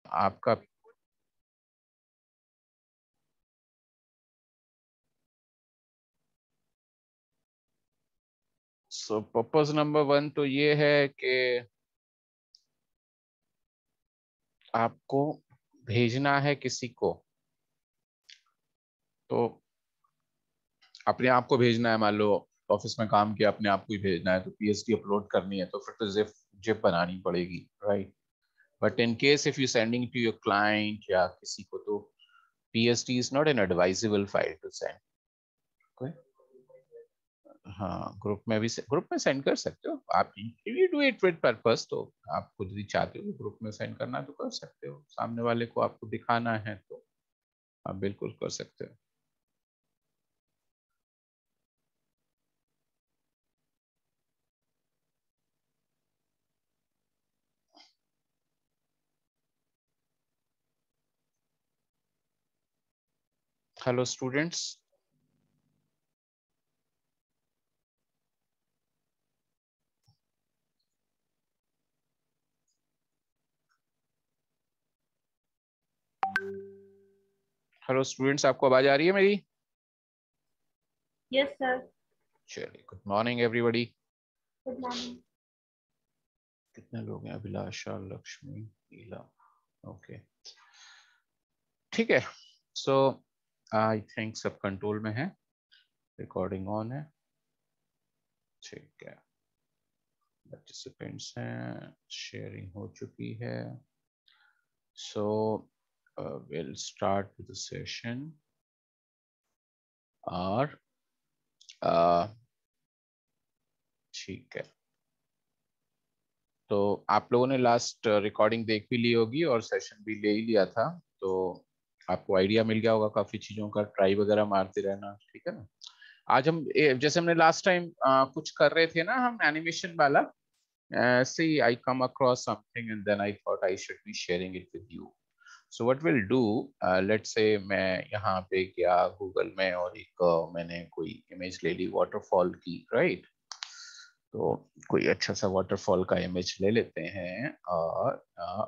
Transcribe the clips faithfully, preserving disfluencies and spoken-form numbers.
आपका सो purpose number one तो ये है कि आपको भेजना है किसी को, तो अपने आप को भेजना है। मान लो ऑफिस में काम किया, अपने आप को ही भेजना है, तो पीएसटी अपलोड करनी है, तो फिर तो जिप जिप बनानी पड़ेगी, right. But in case if you sending to your client या किसी को, तो PST is not an advisable file to send. हाँ, ग्रुप में भी ग्रुप में सेंड कर सकते हो आप। You do it with purpose, तो आप खुद भी चाहते हो ग्रुप में सेंड करना तो कर सकते हो। सामने वाले को आपको दिखाना है तो आप बिल्कुल कर सकते हो। Hello students. हेलो स्टूडेंट्स, आपको आवाज आ रही है मेरी? Yes sir. चलिए, good morning everybody. Good morning. कितने लोग हैं? अभिलाषा, लक्ष्मी, नीला, ओके, ठीक है। सो आई थिंक सब कंट्रोल में है, रिकॉर्डिंग ऑन है, ठीक है। पार्टिसिपेंट्स हैं, शेयरिंग हो चुकी है। So will start with the session. और uh, ठीक है, तो आप लोगों ने लास्ट रिकॉर्डिंग देख भी ली होगी और सेशन भी ले ही लिया था, तो आपको आइडिया मिल गया होगा काफी चीजों का। ट्राई वगैरह मारते रहना, ठीक है ना। आज हम ए, जैसे हमने लास्ट टाइम कुछ कर रहे थे ना, हम एनिमेशन वाला, ऐसे ही I come across something and then I thought I should be sharing it with you. So what will do, let's say मैं यहाँ पे गया गूगल में और एक uh, मैंने कोई इमेज ले ली वाटरफॉल की, राइट। तो कोई अच्छा सा वाटरफॉल का इमेज ले लेते हैं और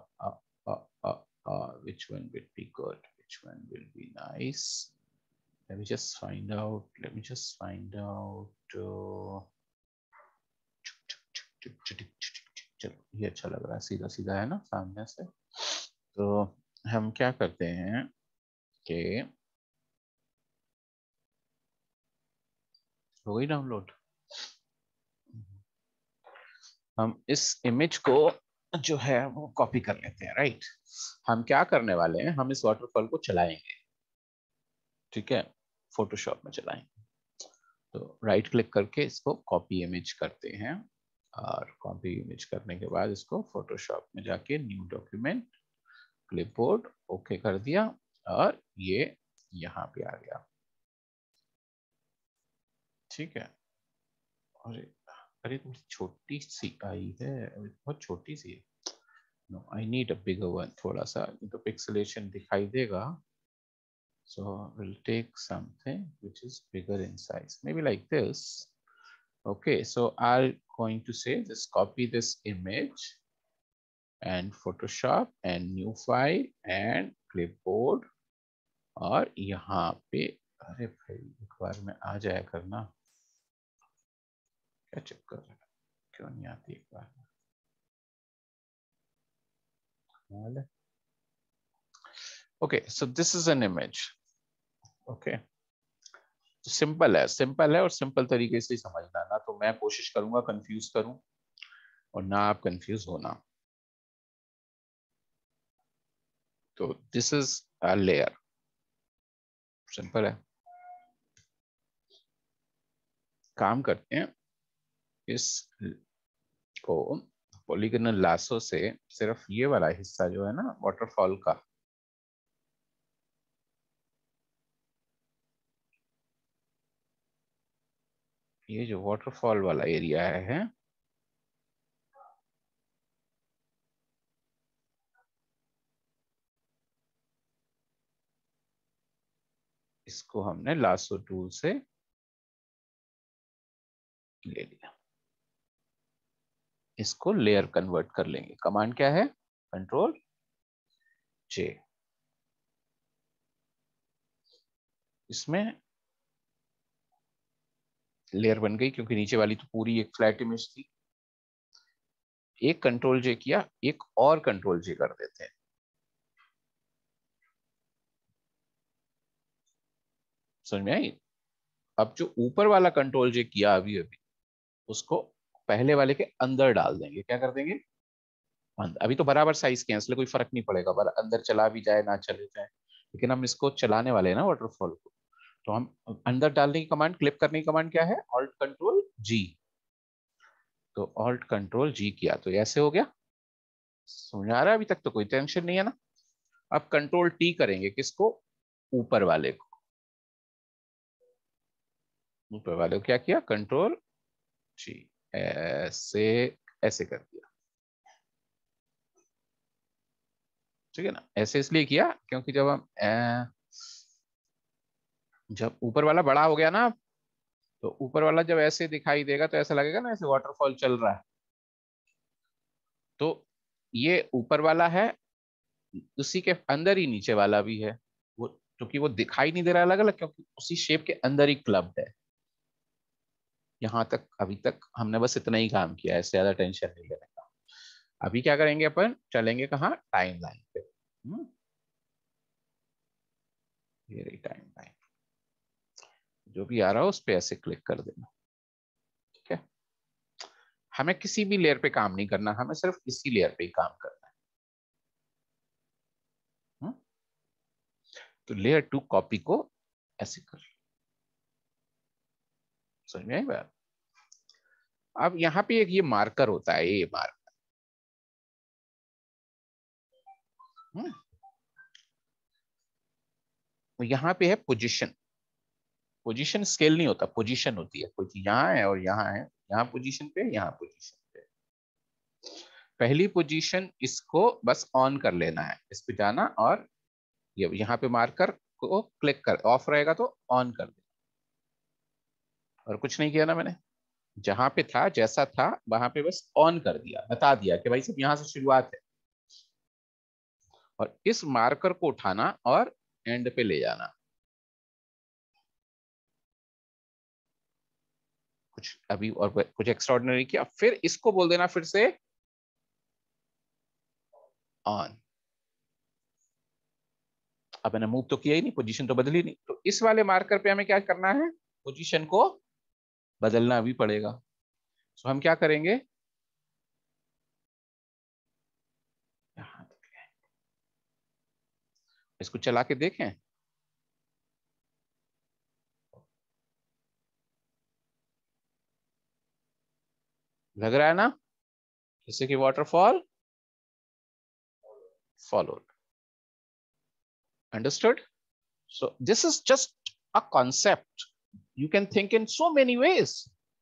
which one will be good, which one will be nice. Let me just find out, let me just find out uh, चलो, ये अच्छा लग रहा है, सीधा सीधा है ना सामने से। तो हम क्या करते हैं कि हो गई डाउनलोड। हम इस इमेज को जो है वो कॉपी कर लेते हैं, राइट। हम क्या करने वाले हैं, हम इस वाटरफॉल को चलाएंगे, ठीक है, फोटोशॉप में चलाएंगे। तो राइट क्लिक करके इसको कॉपी इमेज करते हैं, और कॉपी इमेज करने के बाद इसको फोटोशॉप में जाके न्यू डॉक्यूमेंट, क्लिपबोर्ड, ओके कर दिया, और ये यहाँ पे आ गया, ठीक है। अरे अरे थोड़ी छोटी सी आई है, बहुत छोटी सी है। No, I need a bigger one, थोड़ा सा तो पिक्सेलेशन दिखाई देगा। So we'll take something which is bigger in size, maybe like this. Okay, so I'm going to say just copy this image and Photoshop and new file and clipboard, और यहाँ पे, अरे भाई एक बार में आ जाया करना, क्या चक्कर है, क्यों नहीं आती एक बार में। Okay, so this is an image, okay. Simple है, सिंपल है, और सिंपल तरीके से समझना ना, तो मैं कोशिश करूंगा कंफ्यूज करूं और ना आप कंफ्यूज होना। तो this is a layer, simple है। काम करते हैं, इस को पॉलीगोनल लासो से सिर्फ ये वाला हिस्सा जो है ना वाटरफॉल का, ये जो वाटरफॉल वाला एरिया है, इसको हमने लासो टूल से ले लिया। इसको लेयर कन्वर्ट कर लेंगे। कमांड क्या है? Control J. इसमें लेयर बन गई क्योंकि नीचे वाली तो पूरी एक फ्लैट इमेज थी। एक कंट्रोल जे किया, एक और कंट्रोल जे कर देते हैं। समझ में आई? अब जो ऊपर वाला कंट्रोल जे किया अभी अभी, उसको पहले वाले के अंदर डाल देंगे। क्या कर देंगे? अंदर। अभी तो बराबर साइज के हैं इसलिए कोई फर्क नहीं पड़ेगा, पर अंदर चला भी जाए ना चले जाए, लेकिन हम इसको चलाने वाले हैं ना वाटरफॉल को। तो हम अंदर डालने की कमांड, क्लिप करने की कमांड क्या है? Alt control G. तो ऑल्ट कंट्रोल जी किया तो ऐसे हो गया। समझ आ रहा है? अभी तक तो कोई टेंशन नहीं है ना। अब कंट्रोल टी करेंगे किसको? ऊपर वाले को। ऊपर वाले को क्या किया? Control G. ऐसे ऐसे कर दिया। ठीक है ना? ऐसे इसलिए किया क्योंकि जब हम अ, जब ऊपर वाला बड़ा हो गया ना, तो ऊपर वाला जब ऐसे दिखाई देगा तो ऐसा लगेगा ना ऐसे वाटरफॉल चल रहा है। तो ये ऊपर वाला है, उसी के अंदर ही नीचे वाला भी है। वो क्योंकि वो दिखाई नहीं दे रहा अलग अलग, क्योंकि उसी शेप के अंदर ही क्लब्ड है। यहाँ तक अभी तक हमने बस इतना ही काम किया है, इससे ज्यादा टेंशन नहीं लेने का। अभी क्या करेंगे? अपन चलेंगे कहाँ? टाइम लाइन पे। हम्म, ये रही टाइम लाइन। जो भी आ रहा हो उस पे ऐसे क्लिक कर देना। ठीक है? हमें किसी भी लेयर पे काम नहीं करना, हमें सिर्फ इसी लेयर पे ही काम करना है। हम्म, तो लेयर टू कॉपी को ऐसे कर। समझ में आई बात? अब यहाँ पे एक ये मार्कर होता है, ये मार्कर। हम्म, तो यहाँ पे है पोजीशन। पोजीशन स्केल नहीं होता, पोजीशन होती है। कोई चीज यहाँ है और यहाँ है, यहाँ पोजीशन पे, यहाँ पोजीशन पे। पहली पोजीशन इसको बस ऑन कर लेना है, इस पे जाना और ये यहाँ पे मार्कर को क्लिक कर, ऑफ रहेगा तो ऑन कर देना। और कुछ नहीं किया ना मैंने, जहां पे था जैसा था वहां पे बस ऑन कर दिया, बता दिया कि भाई सब यहाँ से शुरुआत है। और इस मार्कर को उठाना और एंड पे ले जाना। कुछ अभी और कुछ एक्स्ट्राऑर्डिनरी किया, फिर इसको बोल देना फिर से ऑन। अब मैंने मूव तो किया ही नहीं, पोजीशन तो बदली नहीं, तो इस वाले मार्कर पे हमें क्या करना है? पोजीशन को बदलना भी पड़ेगा। तो हम क्या करेंगे? यहां तक है। इसको चला के देखें। लग रहा है ना जैसे कि waterfall followed. Understood? So this is just a concept. You can think in so many ways.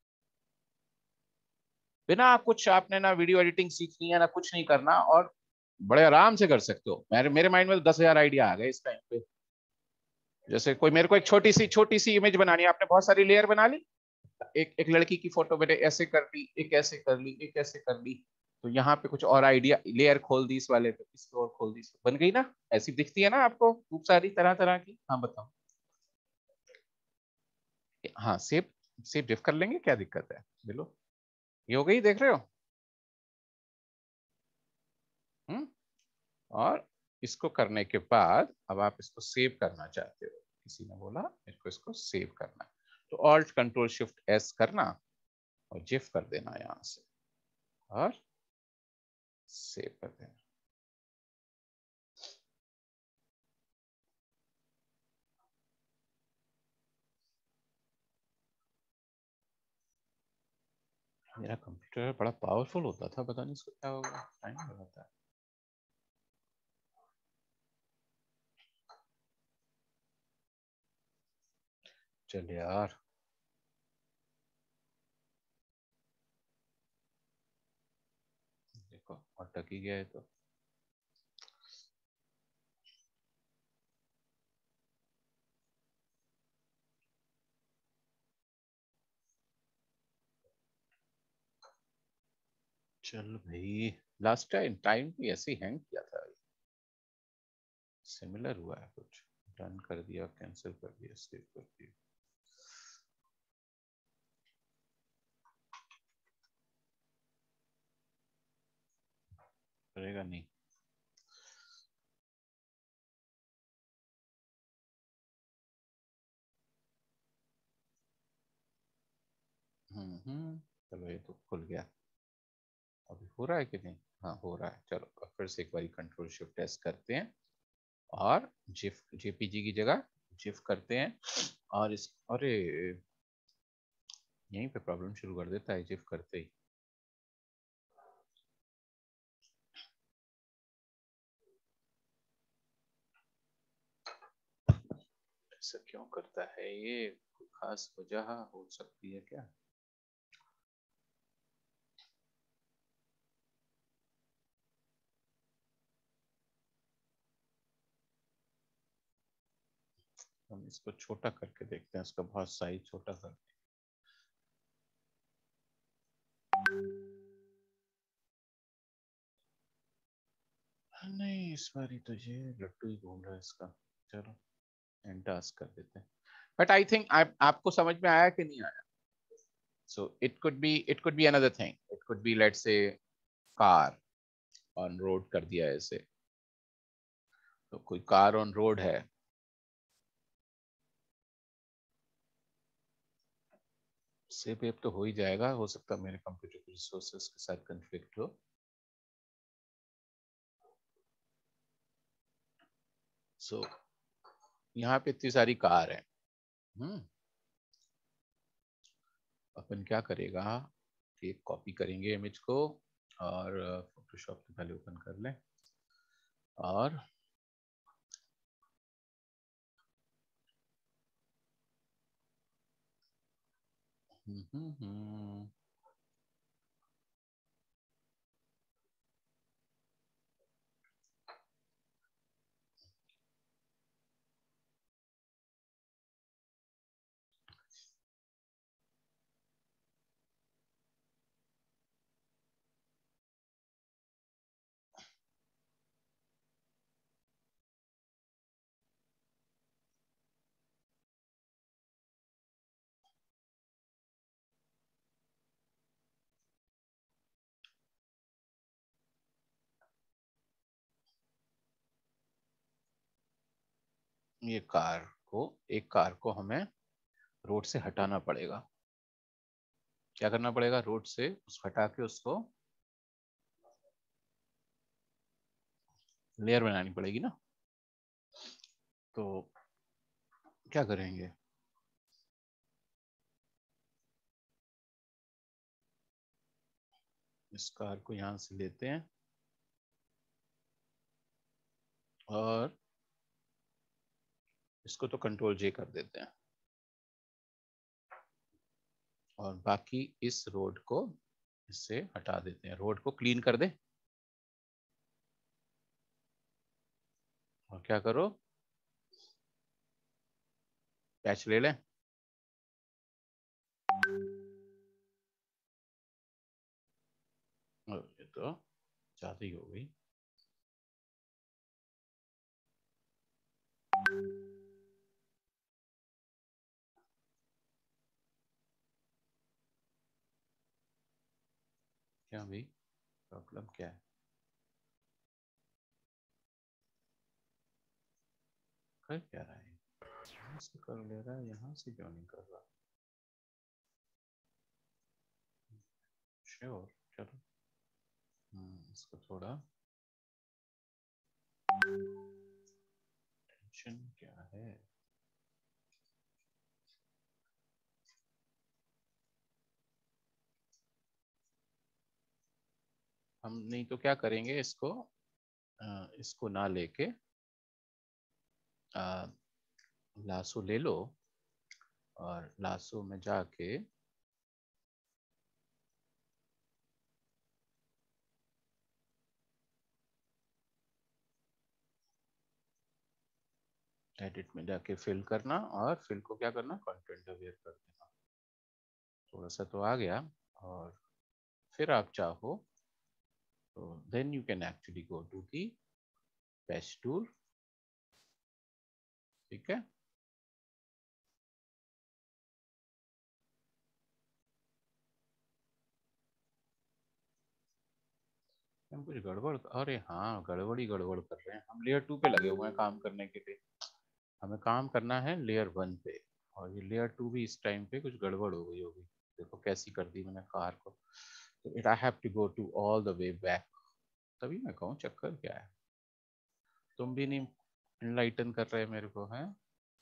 बिना कुछ आपने ना वीडियो एडिटिंग सीखनी है ना कुछ नहीं करना, और बड़े आराम से कर सकते हो। मेरे मेरे माइंड में तो दस हजार आइडिया आ गए इस टाइम पे। जैसे कोई मेरे को एक छोटी सी छोटी सी इमेज बनानी है, आपने बहुत सारी लेयर बना ली। एक एक लड़की की फोटो मैंने ऐसे कर ली, एक ऐसे कर ली, एक ऐसे कर ली। तो यहाँ पे कुछ और आइडिया, लेयर खोल दी इस वाले पे, इसको और खोल दी, बन गई ना? ऐसी दिखती है ना आपको खूब सारी तरह तरह की? हाँ बताओ। हाँ सेव, सेव डिफ कर लेंगे, क्या दिक्कत है? बोलो। ये हो गई, देख रहे हो? हम्म। और इसको करने के बाद अब आप इसको सेव करना चाहते हो, किसी ने बोला मेरे को इसको सेव करना है, तो ऑल्ट कंट्रोल शिफ्ट एस करना और जिफ कर देना यहां से और सेव कर देना। मेरा कंप्यूटर बड़ा पावरफुल होता था, पता नहीं इसको क्या होगा, टाइम लगाता है। चल यार, देखो अटक ही गया है तो। चल भाई, लास्ट टाइम टाइम भी ऐसे ही हैंग किया था। सिमिलर हुआ है कुछ, डन कर दिया, कैंसिल कर दिया, सेव कर दिया। करेगा नहीं। हम्म हम्म चलो ये तो खुल गया। अभी हो रहा है कि नहीं? हाँ हो रहा है। चलो अब फिर से एक बार कंट्रोल शिफ्ट एस करते हैं और जिफ जेपीजी की जगह जिफ करते हैं। और इस अरे यहीं पे प्रॉब्लम शुरू कर देता है जिफ करते ही। ऐसा क्यों करता है ये? कोई खास वजह हो सकती है क्या? हम इसको छोटा करके देखते हैं, इसका बहुत साइज छोटा कर। नहीं इस बार तो ये लट्टू ही घूम रहा है इसका। चलो एंड टास्क कर देते हैं। बट आई थिंक आपको समझ में आया कि नहीं आया? So it could be it could be another thing, it could be let's say car on road कर दिया ऐसे। तो कोई कार ऑन रोड है, से पे तो हो ही जाएगा। हो सकता है मेरे कंप्यूटर के रिसोर्सेज के साथ कन्फ्लिक्ट हो। सो so, यहाँ पे इतनी सारी कार है। हम्म अपन क्या करेगा कि कॉपी करेंगे इमेज को और फोटोशॉप से पहले ओपन कर लें और हम्म हम्म हम्म, ये कार को एक कार को हमें रोड से हटाना पड़ेगा। क्या करना पड़ेगा? रोड से उस हटा के उसको लेयर बनानी पड़ेगी ना। तो क्या करेंगे? इस कार को यहां से लेते हैं और इसको तो कंट्रोल जे कर देते हैं और बाकी इस रोड को इससे हटा देते हैं। रोड को क्लीन कर दे और क्या करो, पैच ले लें। और ये तो ज्यादा ही हो गई। क्या भाई प्रॉब्लम क्या है? कर क्या रहा है? यहाँ से कर ले रहा है, यहाँ से क्यों नहीं कर रहा? श्योर चलो। हम्म, इसको थोड़ा टेंशन क्या है? हम नहीं तो क्या करेंगे इसको अ, इसको ना लेके अ, लासो ले लो और लासो में जाके एडिट में जाके फिल करना और फिल को क्या करना, कंटेंट अवेयर कर देना। थोड़ा सा तो आ गया। और फिर आप चाहो तो then you can actually go to the patch tool ठीक है, हम कुछ गड़बड़, अरे हाँ गड़बड़ी गड़बड़ कर रहे हैं हम। लेयर टू पे लगे हुए हैं काम करने के लिए, हमें काम करना है लेयर वन पे, और ये लेयर टू भी इस टाइम पे कुछ गड़बड़ हो गई होगी। देखो कैसी कर दी मैंने कार को, तो it I have to go to all the way back. तभी मैं कहूँ चक्कर क्या है, तुम भी नहीं इनलाइटन कर रहे मेरे को, हैं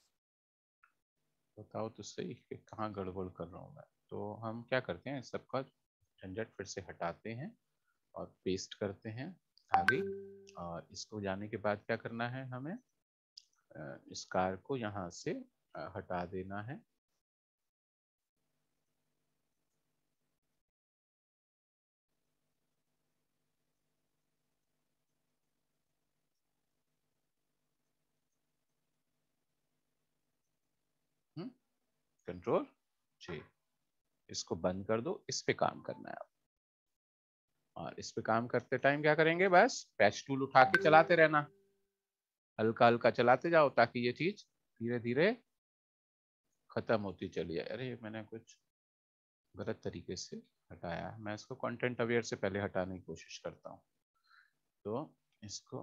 बताओ तो सही कि कहाँ गड़बड़ कर रहा हूँ मैं। तो हम क्या करते हैं, सबका झंझट फिर से हटाते हैं और पेस्ट करते हैं आगे। और इसको जाने के बाद क्या करना है हमें, इस कार को यहाँ से हटा देना है। कंट्रोल जी, इसको बंद कर दो, इस पे काम करना है अब। और इस पे काम करते टाइम क्या करेंगे, बस पैच टूल उठा के चलाते रहना, हल्का हल्का चलाते जाओ ताकि ये चीज धीरे धीरे खत्म होती चली जाए। अरे मैंने कुछ गलत तरीके से हटाया, मैं इसको कंटेंट अवेयर से पहले हटाने की कोशिश करता हूँ। तो इसको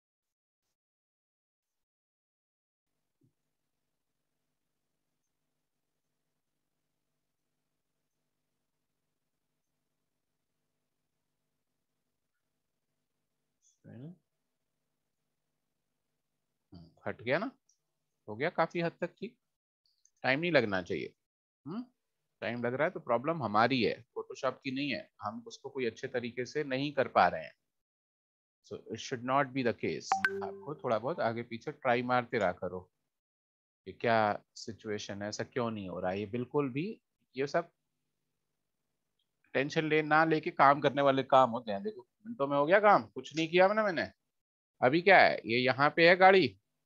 हट गया ना, हो गया काफी हद तक ठीक। टाइम नहीं लगना चाहिए, हम्म टाइम लग रहा है तो प्रॉब्लम हमारी है, फोटोशॉप की नहीं है, हम उसको कोई अच्छे तरीके से नहीं कर पा रहे हैं। So it should not be the case. आपको थोड़ा बहुत आगे पीछे ट्राई मारते रहा करो कि क्या सिचुएशन है, ऐसा क्यों नहीं हो रहा है। ये बिल्कुल भी, ये सब टेंशन ले ना लेके काम करने वाले काम होते हैं। देखो मिनटों में हो गया काम, कुछ नहीं किया मैंने मैंने अभी क्या है, ये यहाँ पे है गाड़ी,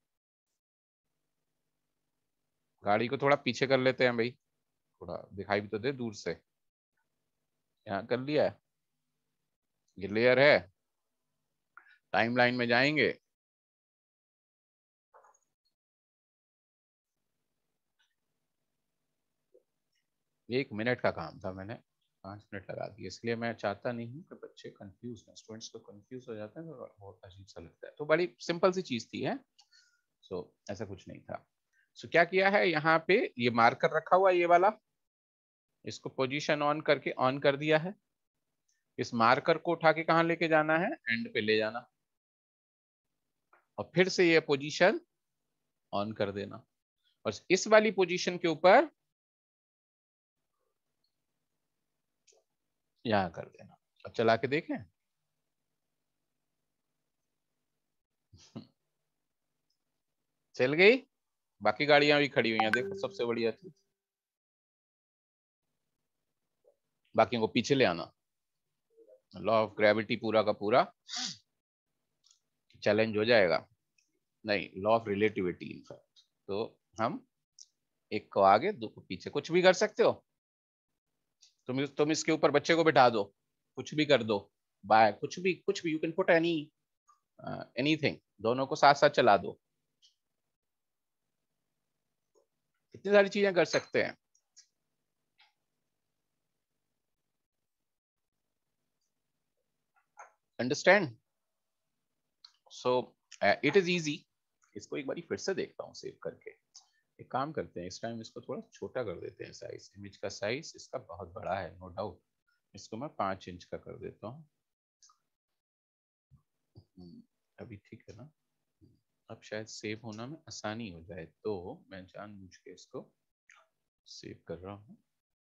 गाड़ी को थोड़ा पीछे कर लेते हैं भाई, थोड़ा दिखाई भी तो दे दूर से। यहाँ कर लिया है, ये लेयर है, टाइमलाइन में जाएंगे। एक मिनट का काम था, मैंने पाँच मिनट लगा दिए, इसलिए मैं चाहता नहीं हूँ कि बच्चे कंफ्यूज हैं। स्टूडेंट्स तो कंफ्यूज हो जाते हैं तो बहुत अजीब सा लगता है। तो बड़ी सिंपल सी चीज थी है, सो so, ऐसा कुछ नहीं था। सो so, क्या किया है, यहाँ पे ये मार्कर रखा हुआ ये वाला, इसको पोजीशन ऑन करके ऑन कर दिया है। इस मार्कर को उठा के कहाँ लेके जाना है, एंड पे ले जाना, और फिर से ये पोजीशन ऑन कर देना, और इस वाली पोजीशन के ऊपर यहाँ कर देना। अब चला के देखें चल गई, बाकी गाड़ियां भी खड़ी हुई हैं देखो, सबसे बढ़िया चीज, बाकी को पीछे ले आना। लॉ ऑफ ग्रेविटी पूरा का पूरा चैलेंज हो जाएगा, नहीं लॉ ऑफ रिलेटिविटी इनफैक्ट। तो हम एक को आगे दो को पीछे, कुछ भी कर सकते हो तुम तुम इसके ऊपर बच्चे को बिठा दो, कुछ भी कर दो, बाय कुछ भी कुछ भी, you can put any anything, दोनों को साथ साथ चला दो, इतनी सारी चीजें कर सकते हैं। Understand, so it is easy. इसको एक बार फिर से देखता हूँ सेव करके। एक काम करते हैं, इस टाइम इसको थोड़ा छोटा कर देते हैं, साइज इमेज का साइज इसका बहुत बड़ा है नो डाउट, इसको मैं पांच इंच का कर देता हूँ। अभी ठीक है ना, अब शायद सेव होना में आसानी हो जाए, तो मैं जानबूझ के इसको सेव कर रहा हूँ।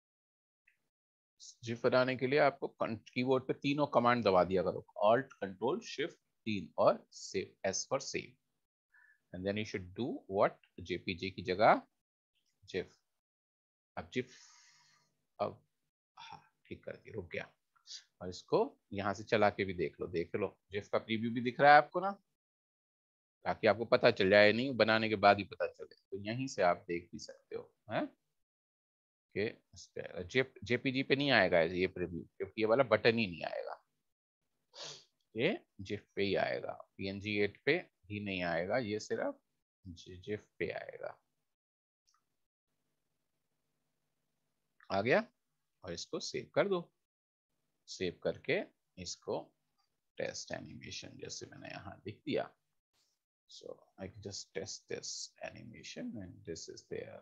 जिप बनाने के लिए आपको कीबोर्ड पे तीनों कमांड दबा दिया करो, ऑल्ट कंट्रोल शिफ्ट तीन और save, S for save, and then you should do what, JPG की जगह जिप। अब जिप, अब हाँ ठीक कर दिया, रुक गया। और इसको यहाँ से चला के भी देख लो, देख लो जिप का प्रीव्यू भी दिख रहा है आपको ना, ताकि आपको पता चल जाए, नहीं बनाने के बाद ही पता चले, तो यहीं से आप देख भी सकते हो है कि जेप जेपीजी पे नहीं आएगा ये प्रीव्यू, क्योंकि ये वाला बटन ही नहीं आएगा, ये जिप पे ही आएगा, पीएनजी एट पे ही नहीं आएगा, ये सिर्फ जिफ पे आएगा। आ गया, और इसको सेव कर दो। सेव करके इसको टेस्ट एनिमेशन जैसे मैंने यहाँ लिख दिया। So I can just test this animation and this is there.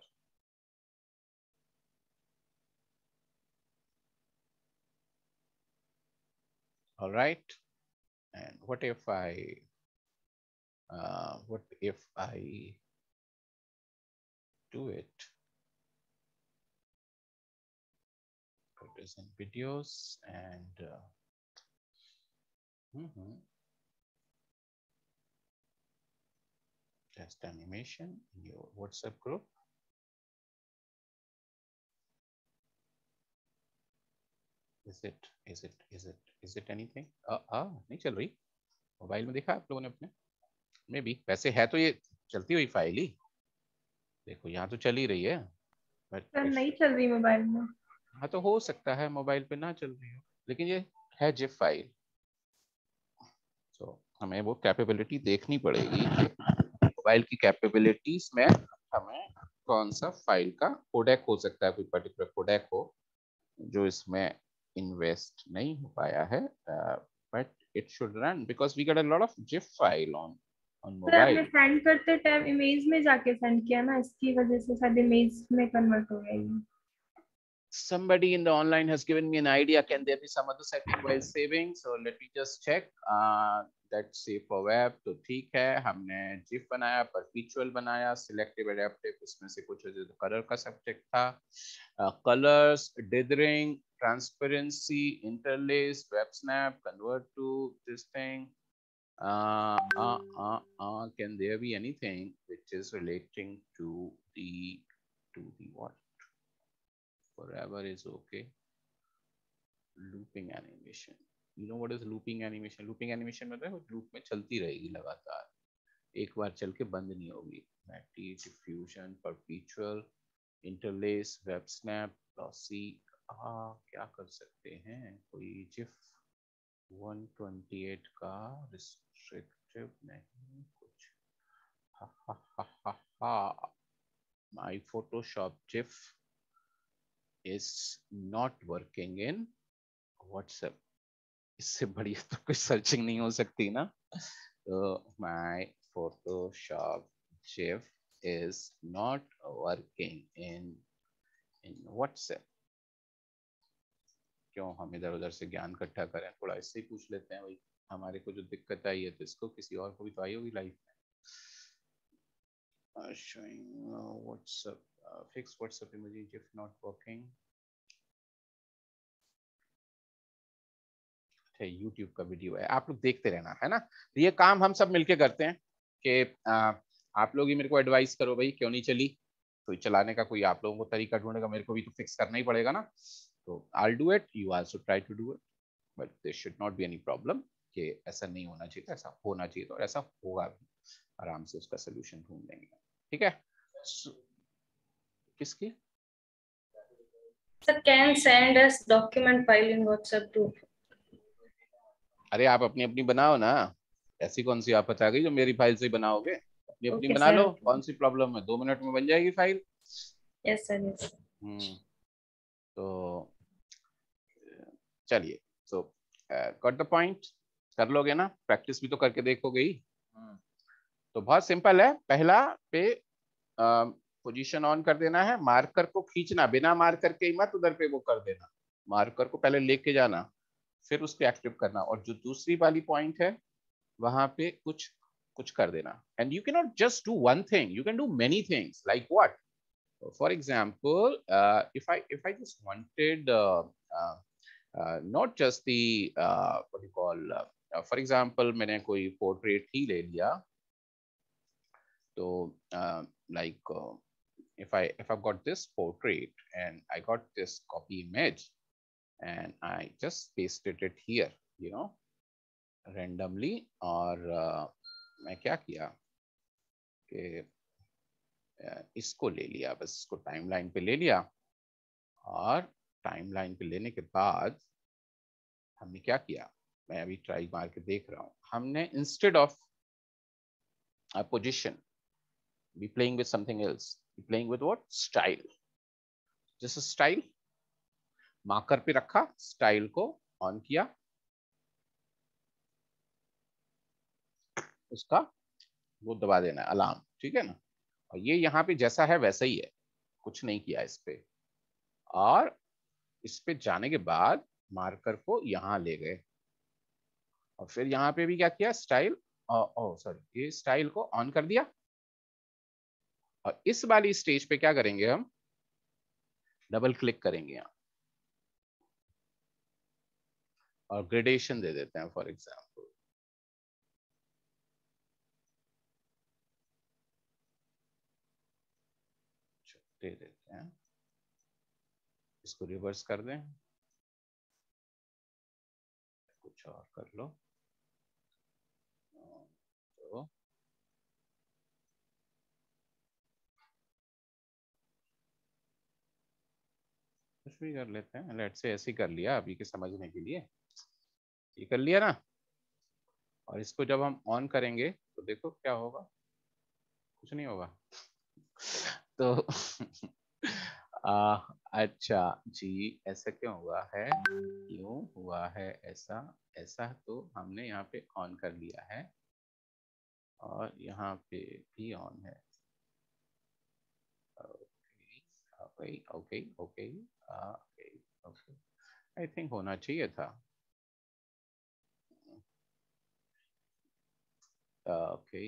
All right. And what if I, uh, what if I do it? It is in videos and uh, mm-hmm. test animation in your WhatsApp group. Is it, is it, is it, is it anything? Ah, uh, नहीं चल रही। Mobile में देखा आप लोगों ने अपने? May be वैसे है तो ये चलती हुई फाइल ही। देखो यहाँ तो चल ही रही है। सर नहीं चल रही मोबाइल में। हाँ तो हो सकता है मोबाइल पे ना चल रही हो, लेकिन ये है जिप फाइल। तो so, हमें वो कैपेबिलिटी देखनी पड़ेगी कि मोबाइल की कैपेबिलिटीज में हमें कौन सा फाइल का कोडेक हो सकता है, कोई पर्टिकुलर कोडेक हो जो इसमें इन्वेस्ट नहीं हो पाया है, but it should run because we get a lot of zip file on on sir आपने मोबाइल। सेंड करते टाइम इमेज में जाके सेंड किया ना, इसकी वजह से शायद इमेज में कन्वर्ट हो गया ये। Somebody in the online has given me an idea. Can there be some other setting while saving? So let me just check. Uh, that's save for web. तो ठीक है, हमने GIF बनाया, perpetual बनाया, selective adaptive, इसमें से कुछ जो color का subject था, uh, colors, dithering, transparency, interlace, web snap, convert to this thing. Uh, uh, uh, uh, can there be anything which is relating to the to the what? Forever is okay. Looping animation. You know what is looping animation? Looping animation मतलब loop में चलती रहेगी लगातार, एक बार चल के बंद नहीं होगी। Matte, diffusion, perpetual, interlace, web snap, glossy। हाँ क्या कर सकते हैं, कोई जिफ one twenty-eight का restrictive नहीं कुछ। हा हा हा हा हा। My Photoshop GIF is not working in WhatsApp। इससे बड़ी तो कोई सर्चिंग नहीं हो सकती ना। तो my Photoshop GIF is not working in in WhatsApp। क्यों हम इधर उधर से ज्ञान इकट्ठा करें, थोड़ा इससे ही पूछ लेते हैं भाई। हमारे को जो दिक्कत आई है तो इसको किसी और को भी तो आई होगी लाइफ में। uh, showing uh, WhatsApp uh, fix WhatsApp emoji GIF not working। YouTube का वीडियो है, आप लोग देखते रहना है ना। तो ये काम हम सब मिलके करते हैं कि आप लोग ही मेरे को एडवाइस करो भाई क्यों नहीं चली, तो चलाने का कोई आप लोगों को तरीका ढूंढेगा, मेरे को भी तो फिक्स करना ही पड़ेगा ना। तो I do it, you also try to do it, but there should not be any problem कि ऐसा नहीं होना चाहिए, ऐसा होना चाहिए, तो ऐसा होगा भी, आराम से उसका सोल्यूशन ढूंढ लेंगे। ठीक है। so, किसकी? Sir, can send us document file in WhatsApp group। अरे आप अपनी अपनी बनाओ ना, ऐसी कौन सी आफत आ गई जो मेरी फाइल से बनाओगे? अपनी अपनी okay, बना sir, लो, okay। कौन सी प्रॉब्लम है, दो मिनट में बन जाएगी file. yes sir, yes sir। Hmm तो चलिए, सो गॉट द पॉइंट, कर लोगे ना, प्रैक्टिस भी तो करके देखोगे ही। तो बहुत सिंपल है, पहला पे पोजीशन ऑन कर देना है, मार्कर को खींचना, बिना मार्कर के ही मत उधर पे वो कर देना, मार्कर को पहले लेके जाना, फिर उसको एक्टिव करना, और जो दूसरी वाली पॉइंट है वहां पे कुछ कुछ कर देना। And you can not just do one thing, you can do many things, like what? For example, if I if I just wanted not just the what you call, for example मैंने कोई portrait ही ले लिया, तो like if I if I've got this portrait and I got this copy image and I just pasted it here, you know, randomly, और uh, मैं क्या किया कि uh, इसको ले लिया, बस इसको टाइमलाइन पे ले लिया, और टाइमलाइन पे लेने के बाद हमने क्या किया, मैं अभी ट्राई मार के देख रहा हूँ, हमने instead of position Be playing with something else. Be playing with what? Style. Just a style. Marker पे रखा, स्टाइल को ऑन किया, उसका वो दबा देना है अलार्म, ठीक है ना। और ये यहाँ पे जैसा है वैसा ही है, कुछ नहीं किया इस पे। और इस पे जाने के बाद मार्कर को यहाँ ले गए और फिर यहाँ पे भी क्या किया, स्टाइल, ओ सॉरी, ये स्टाइल को ऑन कर दिया। और इस वाली स्टेज पे क्या करेंगे हम, डबल क्लिक करेंगे यहाँ और ग्रेडेशन दे देते हैं। फॉर एग्जाम्पल दे देते हैं, इसको रिवर्स कर दें, कुछ और कर लो, तो कुछ भी कर लेते हैं। लेट से ऐसे ही कर लिया अभी के समझने के लिए, ये कर लिया ना। और इसको जब हम ऑन करेंगे तो देखो क्या होगा, कुछ नहीं होगा। तो आ, अच्छा जी, ऐसा क्यों हुआ है, क्यों हुआ है ऐसा? ऐसा तो हमने यहाँ पे ऑन कर लिया है और यहाँ पे भी ऑन है। Okay okay okay okay okay, I think होना चाहिए था। ओके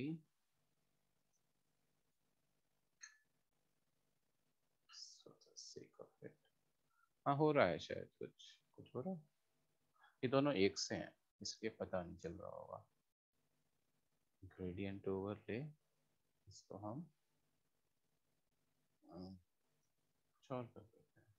हाँ, हो रहा है शायद, कुछ कुछ हो रहा है। ये दोनों एक से हैं इसलिए पता नहीं चल रहा होगा। ग्रेडियंट ओवरले, इसको हम कुछ और कर देते हैं।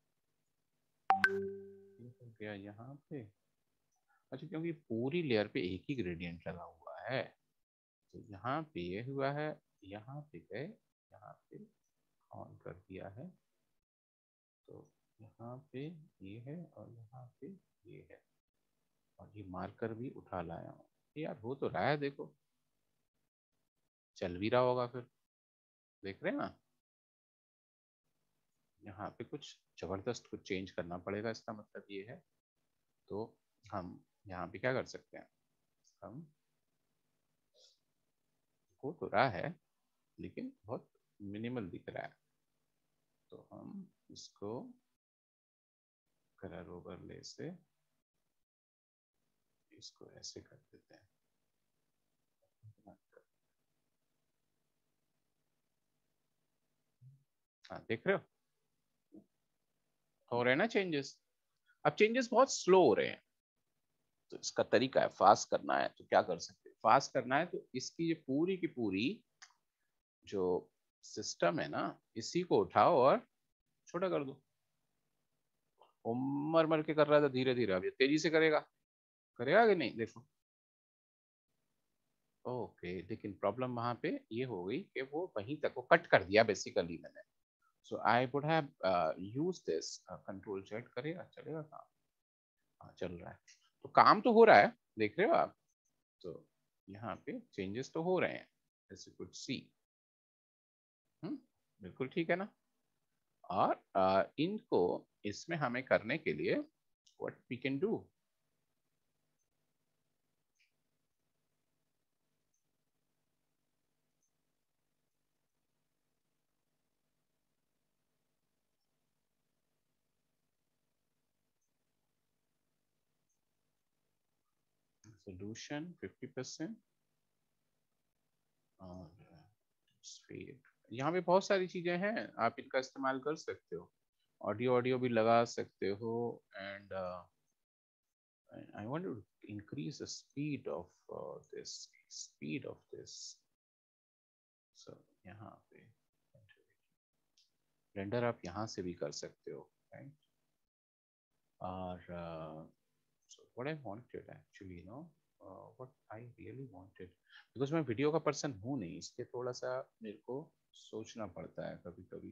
ये हो गया यहाँ पे। अच्छा, क्योंकि पूरी लेयर पे एक ही ग्रेडियंट लगा हुआ है, तो यहाँ पे ये हुआ है, यहाँ पे गए, यहाँ पे ऑन कर दिया है, तो यहाँ पे ये है और यहाँ पे ये है, और ये मार्कर भी उठा लाया हूँ। यार हो तो रहा है, देखो चल भी रहा होगा फिर, देख रहे हैं ना। यहाँ पे कुछ जबरदस्त कुछ चेंज करना पड़ेगा, इसका मतलब ये है। तो हम यहाँ पे क्या कर सकते हैं, हम हो तो रहा है लेकिन बहुत मिनिमल दिख रहा है, तो हम इसको कलर ओवरले से इसको ऐसे कर देते हैं। हाँ, देख रहे हो हो रहे हैं ना चेंजेस। अब चेंजेस बहुत स्लो हो रहे हैं, तो इसका तरीका है फास्ट करना है, तो क्या कर सकते हैं, फास्ट करना है तो इसकी ये पूरी की पूरी जो सिस्टम है ना, इसी को उठाओ और छोटा कर दो। वो मर मर के कर रहा था धीरे धीरे, अब ये तेजी से करेगा, करेगा कि नहीं, देखो। ओके, लेकिन प्रॉब्लम वहां पे ये हो गई कि वो वहीं तक वो कट कर दिया बेसिकली मैंने। So I would have use this control Z, करेगा, चलेगा काम। हाँ चल रहा है, तो काम तो हो रहा है, देख रहे हो आप। तो यहाँ पे चेंजेस तो हो रहे हैं, ऐसे कुछ सी, हम्म बिल्कुल ठीक है ना। और uh, इनको इसमें हमें करने के लिए what we can do, solution fifty percent और स्पीड। यहाँ पे बहुत सारी चीजें हैं, आप इनका इस्तेमाल कर सकते हो, ऑडियो ऑडियो भी लगा सकते हो। And I want to increase the speed of this, speed of this. So यहाँ पे रेंडर आप यहाँ से भी कर सकते हो, राइट। और so what I wanted actually, you know, uh, what I really wanted, because मैं वीडियो का पर्सन हूँ नहीं, इसलिए थोड़ा सा मेरे को सोचना पड़ता है कभी कभी।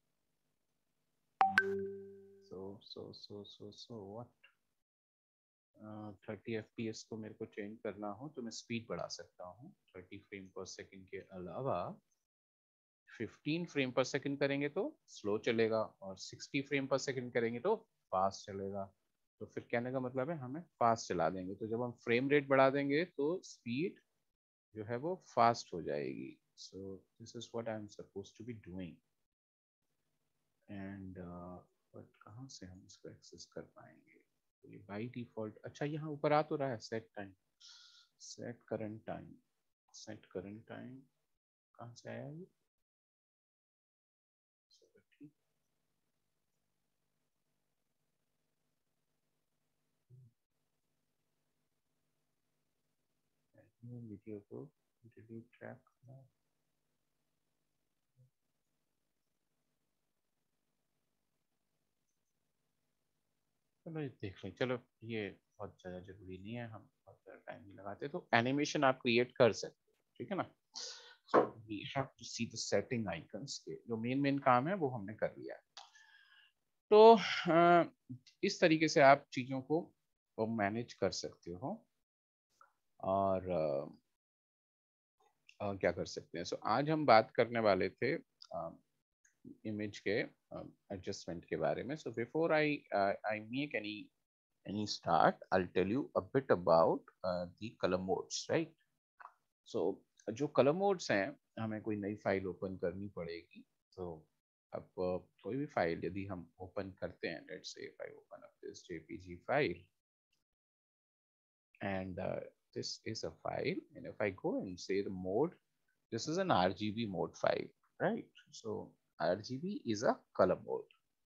so so so so so what thirty F P S को मेरे को चेंज करना हो तो मैं स्पीड बढ़ा सकता हूँ। थर्टी फ्रेम पर सेकंड के अलावा फिफ्टीन फ्रेम पर सेकंड करेंगे तो स्लो चलेगा, और सिक्सटी फ्रेम पर सेकंड करेंगे तो फास्ट चलेगा। तो फिर कहने का मतलब है हमें फास्ट चला देंगे, तो जब हम फ्रेम रेट बढ़ा देंगे तो स्पीड जो है वो फास्ट हो जाएगी। So this is what I am supposed to be doing. And but कहाँ से हम इसको एक्सेस कर पाएंगे? तो ये बाई डिफॉल्ट, अच्छा यहाँ ऊपर आ तो रहा है set time, set current time, set current time कहाँ से आया ये? वीडियो को डिलीट ट्रैक करना। चलो ये देख लें, चलो ये बहुत ज़्यादा जरूरी नहीं है, हम बहुत ज़्यादा टाइम नहीं लगाते। तो एनिमेशन आप क्रिएट कर सकते हो, ठीक है ना। We have to see the setting icons के जो मेन मेन काम है वो हमने कर लिया है। तो आ, इस तरीके से आप चीज़ों को मैनेज कर सकते हो। और आ, आ, क्या कर सकते हैं, सो so, आज हम बात करने वाले थे इमेज के एडजस्टमेंट uh, के बारे में। So before I I make any any start, I'll tell you a bit about uh, the color modes, right? So जो color modes हैं, हमें कोई नई फाइल ओपन करनी पड़ेगी। तो अब uh, कोई भी फाइल यदि हम ओपन करते हैं, let's say if I open up this J P G file and uh, this is a file, and if I go and say the mode, this is an R G B mode file, right? So R G B is a color mode.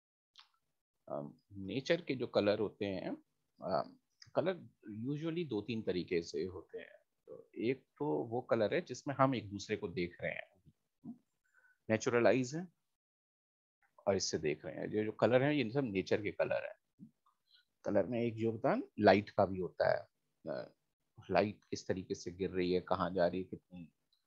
Nature um, के जो colour होते हैं, colour uh, usually दो तीन तरीके से होते हैं। तो एक तो वो कलर है जिसमें हम एक दूसरे को देख रहे हैं, नेचुरलाइज है, और इससे देख रहे हैं। जो जो कलर है ये सब नेचर के कलर है। कलर में एक योगदान लाइट का भी होता है, लाइट किस तरीके से गिर रही है, कहाँ जा रही है, कितनी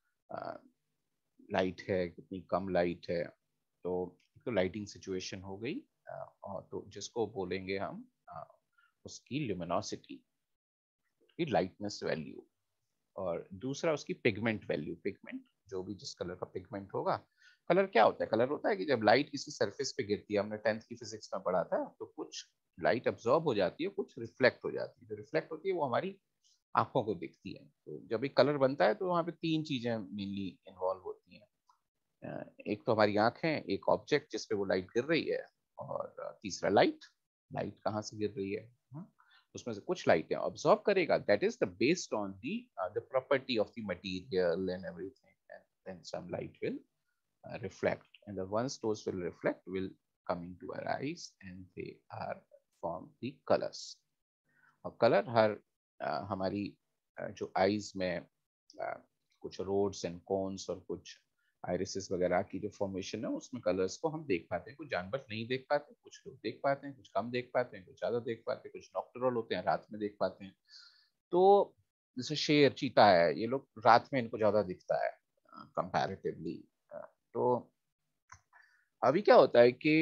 लाइट है, कितनी कम लाइट है। तो तो लाइटिंग सिचुएशन हो गई, और तो जिसको बोलेंगे हम उसकी ल्यूमिनोसिटी की लाइटनेस वैल्यू, और दूसरा उसकी पिगमेंट वैल्यू। पिगमेंट जो भी जिस कलर का पिगमेंट होगा। कलर क्या होता है? कलर होता है कि जब लाइट किसी सरफेस पे गिरती है, हमने टेंथ की फिजिक्स में पढ़ा था, तो कुछ लाइट अब्सॉर्ब हो जाती है, कुछ रिफ्लेक्ट हो जाती है। जो रिफ्लेक्ट होती है वो हमारी आंखों को दिखती है। तो जब एक कलर बनता है तो वहाँ पे तीन चीजें मेनली इन्वॉल्व होती हैं। एक तो हमारी आंख है, एक ऑब्जेक्ट जिसपे वो लाइट गिर रही है, और तीसरा लाइट। लाइट कहाँ से गिर रही है, उसमें से कुछ लाइट ऑब्जॉर्ब करेगा, that is the based on the the property of the material and everything, and then some light will reflect, and the ones those will reflect will come into our eyes, and they are form the colours. और colour हर uh, हमारी uh, जो eyes में uh, कुछ rods and cones और कुछ आयरिसेस वगैरह की जो फॉर्मेशन है, उसमें कलर्स को हम देख पाते हैं। कुछ जानवर नहीं देख पाते, कुछ लोग देख पाते हैं, कुछ कम देख पाते हैं, कुछ ज्यादा देख पाते हैं, कुछ नॉक्टरल होते हैं, रात में देख पाते हैं। तो जैसे शेर, चीता है, ये लोग रात में इनको ज्यादा दिखता है कंपैरेटिवली। तो अभी क्या होता है कि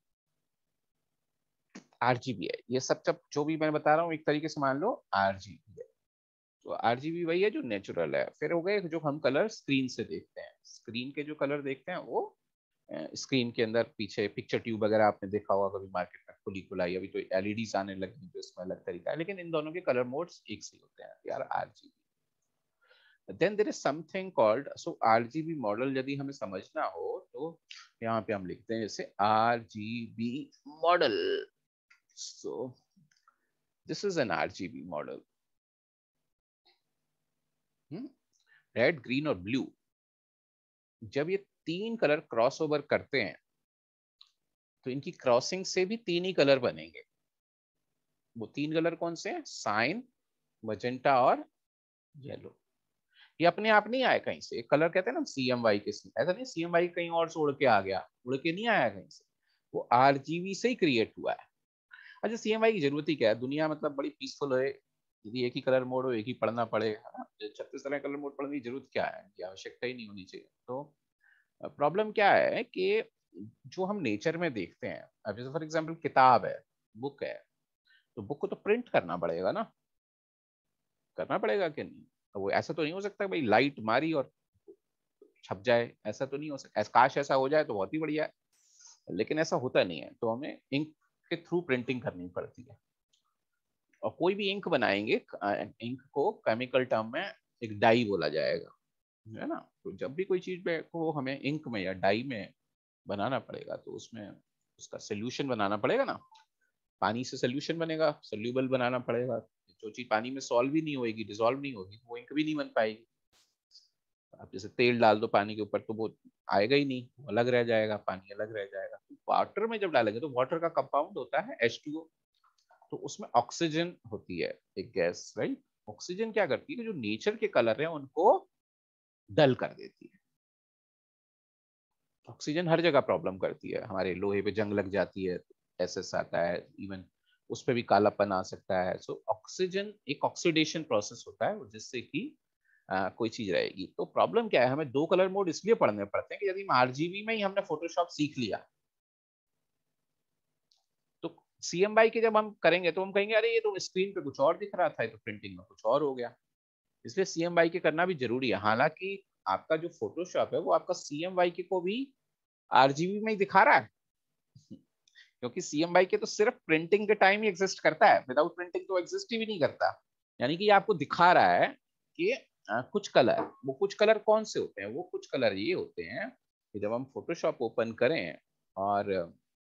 आरजीबी है ये सब, सब जो भी मैं बता रहा हूँ एक तरीके से मान लो आरजीबी है। तो आरजीबी वही है जो नेचुरल है। फिर हो गए जो हम कलर स्क्रीन से देखते हैं। स्क्रीन के जो कलर देखते हैं वो स्क्रीन के अंदर पीछे पिक्चर ट्यूब वगैरह आपने देखा होगा कभी मार्केट में खुली खुलाई। अभी तो एलईडीज आने लगी तो इसमें अलग तरीका है, लेकिन इन दोनों के कलर मोड्स एक से होते हैं यार, RGB. Then there is something called, so RGB model यदि हमें समझना हो तो यहाँ पे हम लिखते हैं जैसे RGB model. So this is an RGB model. Red, green और ब्लू, जब ये तीन कलर क्रॉस ओवर करते हैं तो इनकी क्रॉसिंग से भी तीन ही कलर बनेंगे। वो तीन कलर कौन से हैं? साइन, मजेंटा और येलो। ये अपने आप नहीं आया कहीं से। कलर कहते हैं ना सी एम वाई के, ऐसा नहीं सी एम वाई कहीं और से उड़ के आ गया, उड़ के नहीं आया कहीं से, वो आरजीबी से ही क्रिएट हुआ है। अच्छा, सी एम वाई की जरूरत ही क्या है? दुनिया मतलब बड़ी पीसफुल है, यदि एक ही कलर मोड हो एक ही पढ़ना पड़ेगा ना, छत्तीस तरह कलर मोड पढ़ने की जरूरत क्या है? की आवश्यकता ही नहीं होनी चाहिए। तो प्रॉब्लम क्या है कि जो हम नेचर में देखते हैं, अब जैसे फॉर एग्जांपल किताब है, बुक है, तो बुक को तो प्रिंट करना पड़ेगा ना, करना पड़ेगा कि नहीं? तो वो ऐसा तो नहीं हो सकता भाई लाइट मारी और छप जाए, ऐसा तो नहीं हो सकता। काश ऐसा हो जाए तो बहुत ही बढ़िया है, लेकिन ऐसा होता नहीं है, तो हमें इंक के थ्रू प्रिंटिंग करनी पड़ती है। और कोई भी इंक बनाएंगे, इंक को केमिकल टर्म में एक डाई बोला जाएगा, है ना। तो जब भी कोई चीज को हमें इंक में या डाई में बनाना पड़ेगा तो उसमें उसका सोल्यूशन बनाना पड़ेगा ना। पानी से सोल्यूशन बनेगा, सोल्यूबल बनाना पड़ेगा। जो चीज पानी में सॉल्व ही नहीं होगी, डिसॉल्व नहीं होगी, वो इंक भी नहीं बन पाएगी। आप जैसे तेल डाल दो पानी के ऊपर तो वो आएगा ही नहीं, वो अलग रह जाएगा, पानी अलग रह जाएगा। तो वाटर में जब डालेंगे तो वाटर का कंपाउंड होता है एच टू ओ, तो उसमें ऑक्सीजन होती है एक गैस, राइट। ऑक्सीजन क्या करती है, जो नेचर के कलर है उनको डल कर देती है। ऑक्सीजन हर जगह प्रॉब्लम करती है, हमारे लोहे पे जंग लग जाती है, एसएस आता है, इवन उस पर भी कालापन आ सकता है। सो ऑक्सीजन एक ऑक्सीडेशन प्रोसेस होता है जिससे कि आ, कोई चीज रहेगी। तो प्रॉब्लम क्या है, हमें दो कलर मोड इसलिए पढ़ने पड़ते हैं कि यदि हम आरजीबी में ही हमने फोटोशॉप सीख लिया तो सीएमवाई के जब हम करेंगे तो हम कहेंगे अरे ये तो स्क्रीन पे कुछ और दिख रहा था, ये तो प्रिंटिंग में कुछ और हो गया। इसलिए सीएमवाई के करना भी जरूरी है। हालांकि आपका जो फोटोशॉप है वो आपका सीएमवाई के को भी आरजीबी में ही दिखा रहा है, क्योंकि सीएमवाई के तो सिर्फ प्रिंटिंग के टाइम ही एग्जिस्ट करता है, विदाउट प्रिंटिंग तो एग्जिस्ट ही भी नहीं करता। यानी कि ये आपको दिखा रहा है कि आ, कुछ कलर, वो कुछ कलर कौन से होते हैं, वो कुछ कलर ये होते हैं कि जब हम फोटोशॉप ओपन करें और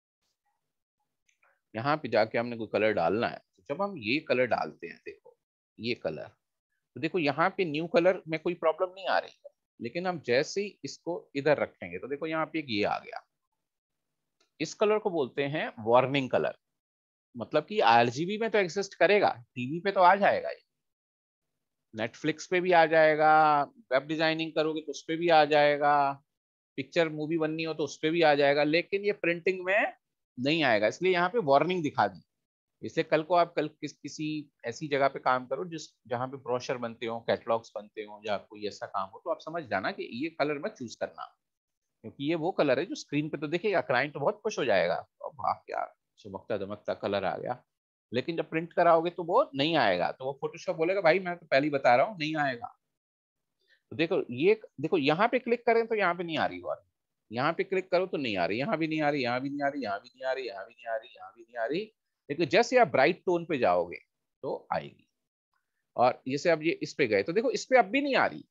यहाँ पे जाके हमने कोई कलर डालना है, तो जब हम ये कलर डालते हैं, देखो ये कलर, तो देखो यहाँ पे न्यू कलर में कोई प्रॉब्लम नहीं आ रही है। लेकिन हम जैसे ही इसको इधर रखेंगे तो देखो यहाँ पे एक ये आ गया, इस कलर को बोलते हैं वार्निंग कलर। मतलब कि आरजीबी में तो एग्जिस्ट करेगा, टीवी पे तो आ जाएगा, ये नेटफ्लिक्स पे भी आ जाएगा, वेब डिजाइनिंग करोगे तो उस पे भी आ जाएगा, पिक्चर मूवी बननी हो तो उस पे भी आ जाएगा, लेकिन ये प्रिंटिंग में नहीं आएगा। इसलिए यहाँ पे वार्निंग दिखा दी। इसलिए कल को आप कल किस किसी ऐसी जगह पे काम करो जिस जहाँ पे ब्रोशर बनते हो, कैटलॉग्स बनते हो, या कोई ऐसा काम हो, तो आप समझ जाना कि ये कलर मत चूज करना, क्योंकि ये वो कलर है जो स्क्रीन पे तो दिखेगा, क्लाइंट तो बहुत खुश हो जाएगा, वाह क्या चमकता दमकता कलर आ गया। लेकिन जब प्रिंट कराओगे तो वो नहीं आएगा, तो वो फोटोशॉप बोलेगा भाई मैं तो पहले ही बता रहा हूँ नहीं आएगा। तो देखो ये देखो यहाँ पे क्लिक करें तो यहाँ पे नहीं आ रही, और यहाँ पे क्लिक करो तो नहीं आ रही, यहाँ भी नहीं आ रही, यहाँ भी नहीं आ रही, यहाँ भी नहीं आ रही, यहाँ भी नहीं आ रही, यहाँ भी नहीं आ रही। लेकिन जैसे आप ब्राइट टोन पे जाओगे तो आएगी। और जैसे अब ये इस पे गए तो देखो इस पे अब भी नहीं आ रही,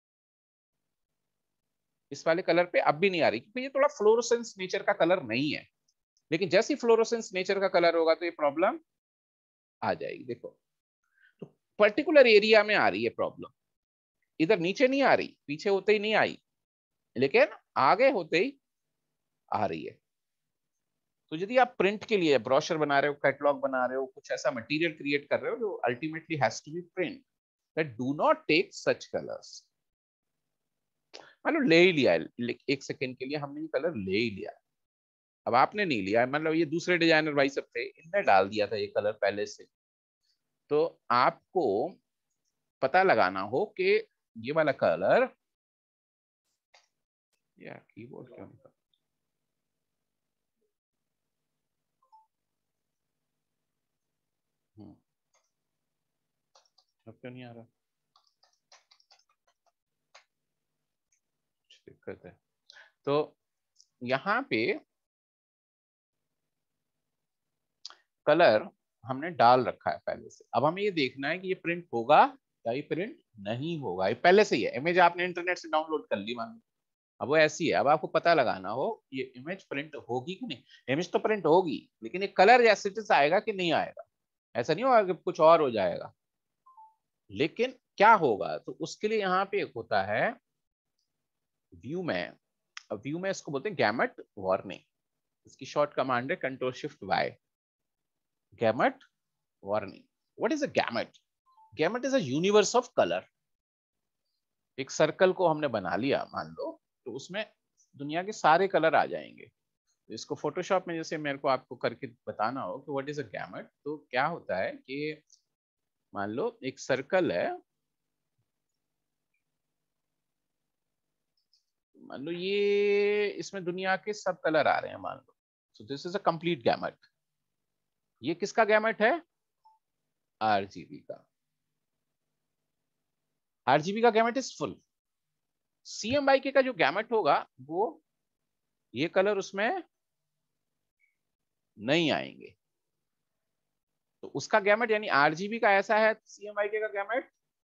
इस वाले कलर पे अब भी नहीं आ रही, क्योंकि ये थोड़ा फ्लोरोसेंस नेचर का कलर नहीं है। लेकिन जैसे ही फ्लोरोसेंस नेचर का कलर होगा तो ये प्रॉब्लम आ जाएगी। देखो तो पर्टिकुलर एरिया में आ रही है प्रॉब्लम, इधर नीचे नहीं आ रही, पीछे होते ही नहीं आई, लेकिन आगे होते ही आ रही है। तो यदि आप प्रिंट के लिए ब्रोशर बना रहे हो, कैटलॉग बना रहे हो, कुछ ऐसा मटेरियल क्रिएट कर रहे हो जो ultimately has to be print, that do not take such colours. मान लो ले ही लिया है, एक सेकेंड के लिए हमने ये कलर ले ही लिया, अब आपने नहीं लिया, मतलब ये दूसरे डिजाइनर भाई सब थे, इनने डाल दिया था ये कलर पहले से, तो आपको पता लगाना हो कि ये वाला कलर, यार कीबोर्ड क्यों नहीं, हम्म अब क्यों नहीं आ रहा, दिक्कत है। तो यहाँ पे कलर हमने डाल रखा है पहले से, अब हमें ये देखना है कि ये प्रिंट होगा या ये प्रिंट नहीं होगा। ये पहले से ही है, इमेज आपने इंटरनेट से डाउनलोड कर ली मान लो, अब वो ऐसी है, अब आपको पता लगाना हो ये इमेज प्रिंट होगी कि नहीं। इमेज तो प्रिंट होगी, लेकिन ये कलर जैसे जैसे आएगा कि नहीं आएगा, ऐसा नहीं होगा कि कुछ और हो जाएगा। लेकिन क्या होगा, तो उसके लिए यहाँ पे एक होता है व्यू में, व्यू में इसको बोलते हैं गैमेट वार्निंग, इसकी शॉर्ट कमांड है control shift Y, gamut warning. What is a gamut? Gamut is a universe of colour. एक सर्कल को हमने बना लिया मान लो, तो उसमें दुनिया के सारे कलर आ जाएंगे। तो इसको फोटोशॉप में जैसे मेरे को आपको करके बताना हो कि व्हाट इज अ गैमेट, तो क्या होता है कि मान लो एक सर्कल है, मान लो ये इसमें दुनिया के सब कलर आ रहे हैं मान लो, so this is a complete gamut. ये किसका गैमेट है? आरजीबी का, आरजीबी का गैमेट इज फुल। सीएमवाईके का जो गैमेट होगा वो ये कलर उसमें नहीं आएंगे, तो उसका गैमेट यानी आरजीबी का ऐसा है, सीएमवाईके का गैमेट